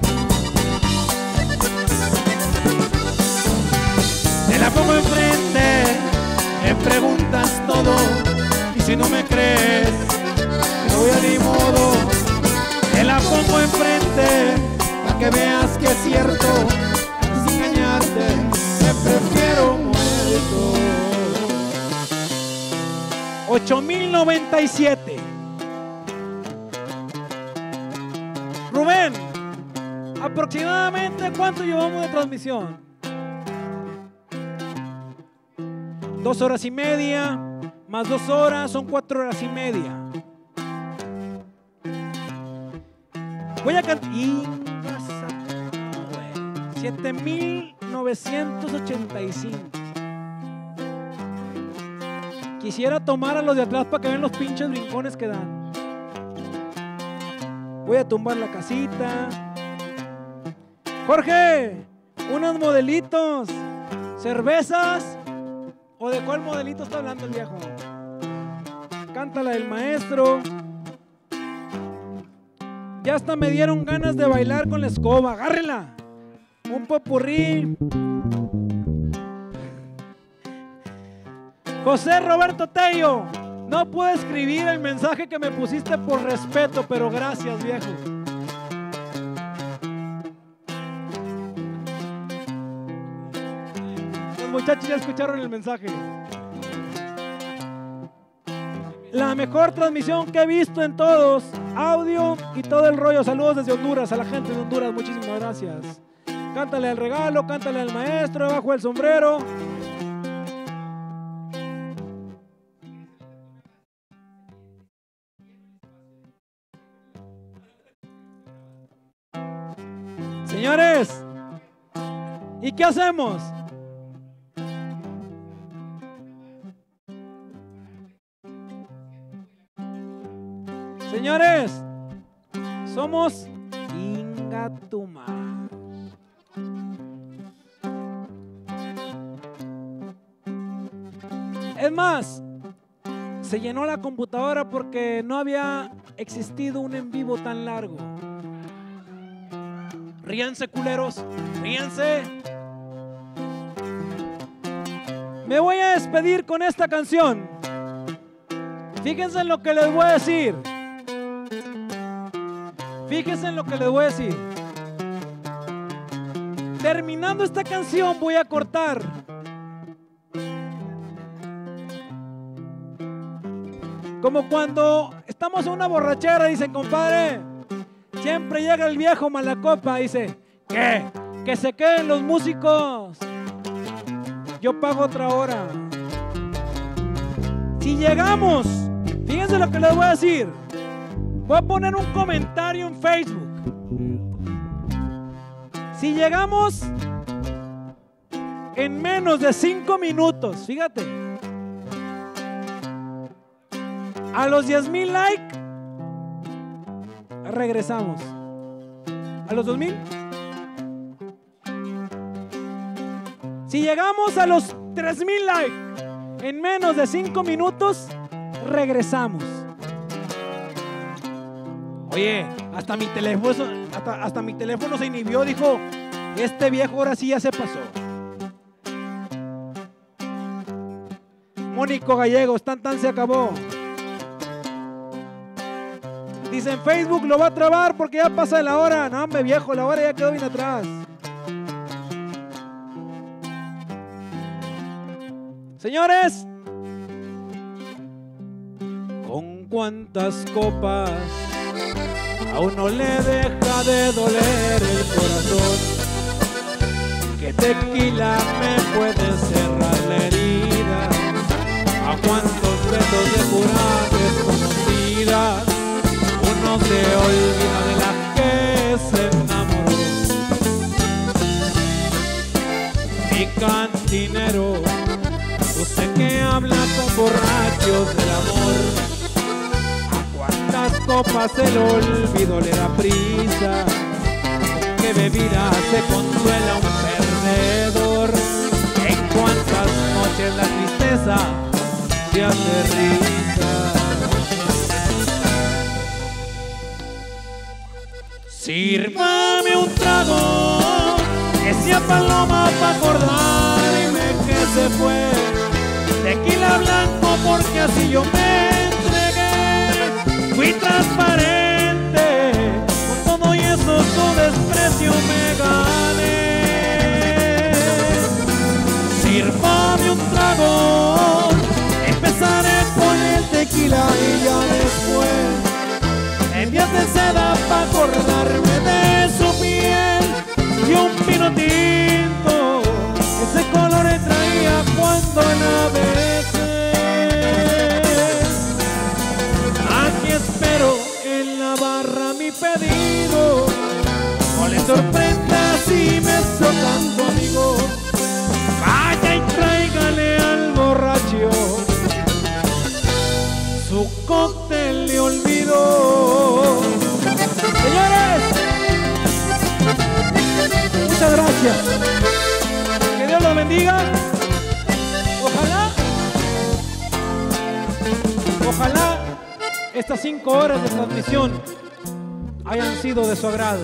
Te la pongo enfrente, me preguntas todo, y si no me crees, no voy a ni modo. Te la pongo enfrente, para que veas que es cierto, sin engañarte, me prefiero muerto. 8,097. Rubén, ¿aproximadamente cuánto llevamos de transmisión? 2 horas y media. Más 2 horas son 4 horas y media. Voy a cantar. 7,985. Quisiera tomar a los de atrás para que vean los pinches brincones que dan. Voy a tumbar la casita. Jorge, unos modelitos. Cervezas. ¿O de cuál modelito está hablando el viejo? Cántala del maestro. Ya hasta me dieron ganas de bailar con la escoba. Agárrela. Un popurrí. José Roberto Tello. No puedo escribir el mensaje que me pusiste por respeto, pero gracias, viejo. Los muchachos ya escucharon el mensaje. La mejor transmisión que he visto en todos, audio y todo el rollo. Saludos desde Honduras, a la gente de Honduras, muchísimas gracias. Cántale al regalo, cántale al maestro, bajo el sombrero. Señores, ¿y qué hacemos? Señores, somos Ingatuma. Es más, se llenó la computadora porque no había existido un en vivo tan largo. Ríanse, culeros, ríanse. Me voy a despedir con esta canción. Fíjense en lo que les voy a decir. Fíjense en lo que les voy a decir. Terminando esta canción voy a cortar. Como cuando estamos en una borrachera, dicen, compadre, siempre llega el viejo malacopa, dice, ¿qué? Que se queden los músicos. Yo pago otra hora. Si llegamos, fíjense lo que les voy a decir. Voy a poner un comentario en Facebook. Si llegamos en menos de 5 minutos, fíjate, a los 10,000 likes, regresamos. ¿A los 2,000? Si llegamos a los 3,000 likes en menos de 5 minutos, regresamos. Oye, hasta mi teléfono se inhibió, dijo, este viejo ahora sí ya se pasó. Mónico Gallegos, tan se acabó. Dice en Facebook, lo va a trabar porque ya pasa la hora. No, hombre, viejo, la hora ya quedó bien atrás. Señores, ¿con cuántas copas a uno le deja de doler el corazón? ¿Qué tequila me puede cerrar la herida? ¿A cuántos besos de pura desconocida uno se olvida de la que se enamoró? Mi cantinero, usted que habla con borrachos del amor, ¿a cuántas copas el olvido le da prisa? ¿Con qué bebida se consuela un perdedor? ¿En cuántas noches la tristeza se hace risa? Sírvame un trago, que sea paloma pa' acordarme que se fue. Tequila blanco porque así yo me entregué. Fui transparente, con todo y eso su desprecio me gané. Sírvame un trago, empezaré con el tequila y ya después en días de seda pa' acordarme de su piel y un vino tinto, ese color le traía cuando la besé. Aquí espero en la barra mi pedido, no le sorprenda si me tanto amigo. Vaya y tráigale al borracho su cóctel de olvido. Señores, muchas gracias. Que Dios los bendiga. Ojalá estas 5 horas de transmisión hayan sido de su agrado.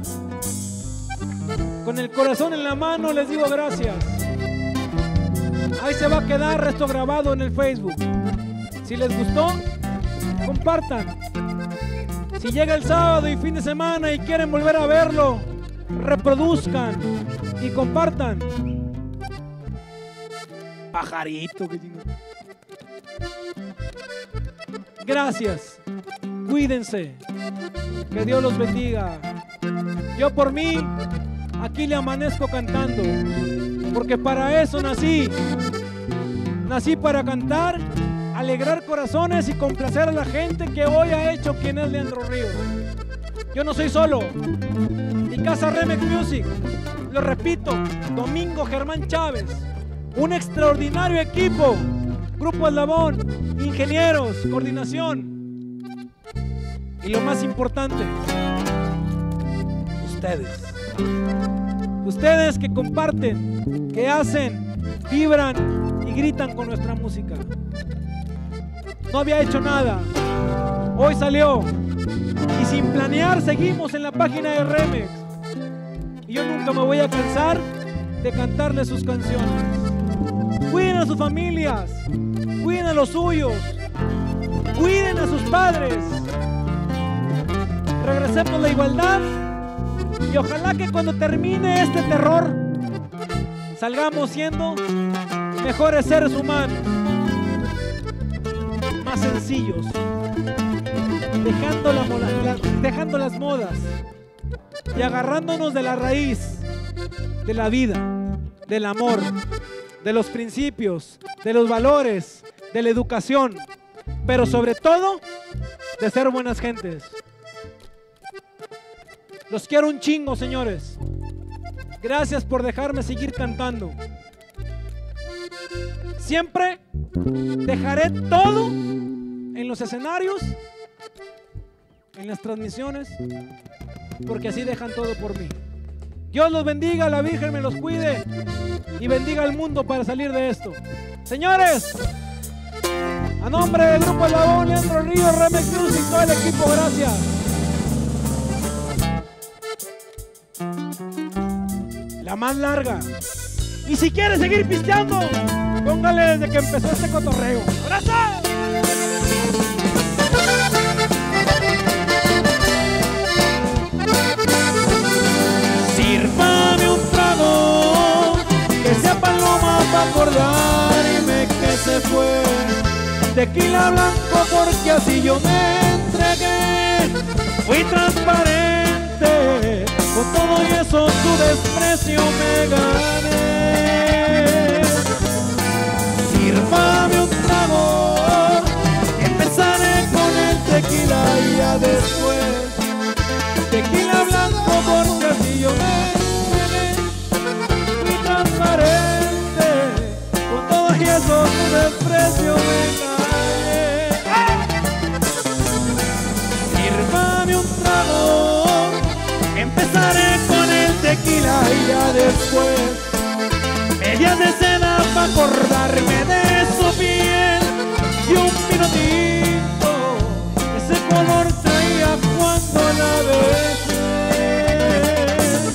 Con el corazón en la mano les digo gracias. Ahí se va a quedar esto grabado en el Facebook. Si les gustó, compartan. Si llega el sábado y fin de semana y quieren volver a verlo, reproduzcan y compartan. Pajarito, que chingón. Gracias. Cuídense. Que Dios los bendiga. Yo por mí, aquí le amanezco cantando. Porque para eso nací. Nací para cantar, alegrar corazones y complacer a la gente que hoy ha hecho quien es Leandro Ríos. Yo no soy solo. Mi casa Remix Music, lo repito, Domingo Germán Chávez, un extraordinario equipo, Grupo Eslabón, ingenieros, coordinación y lo más importante, ustedes que comparten, que hacen, vibran y gritan con nuestra música. No había hecho nada, hoy salió y sin planear seguimos en la página de Remix y yo nunca me voy a cansar de cantarles sus canciones. Cuiden a sus familias, cuiden a los suyos, cuiden a sus padres. Regresemos a la igualdad y ojalá que cuando termine este terror salgamos siendo mejores seres humanos, más sencillos, dejando las modas y agarrándonos de la raíz de la vida, del amor, de los principios, de los valores, de la educación, pero sobre todo de ser buenas gentes. Los quiero un chingo, señores. Gracias por dejarme seguir cantando. Siempre dejaré todo en los escenarios, en las transmisiones, porque así dejan todo por mí. Dios los bendiga, la Virgen me los cuide y bendiga al mundo para salir de esto. Señores, a nombre del Grupo Eslabón, Leandro Ríos, Remix Music, todo el equipo, gracias. La más larga. Y si quiere seguir pisteando, póngale desde que empezó este cotorreo. ¡Abrazo! Sírvame un trago que sea paloma para acordarme que se fue. Tequila blanco porque así yo me entregué. Fui transparente, con todo y eso tu desprecio me gané. Sírvame un trago, empezaré con el tequila y ya después tequila blanco porque así yo me entregué. Fui transparente, con todo y eso tu desprecio me gané. Sírvame un trago, empezaré con el tequila y ya después medias de seda para acordarme de su piel y un vino tinto, ese color traía cuando la besé.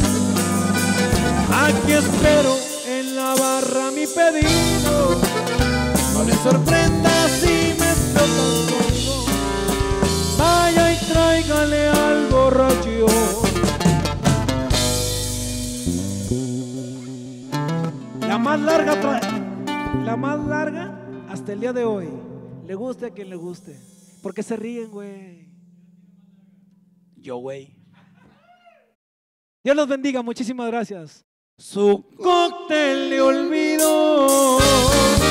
Aquí espero en la barra mi pedido, no le sorprenda si me explotan conmigo. Vaya y tráigale al borracho. La más larga hasta el día de hoy. Le guste a quien le guste. ¿Por qué se ríen, güey? Yo, güey. Dios los bendiga, muchísimas gracias. Su cóctel de olvido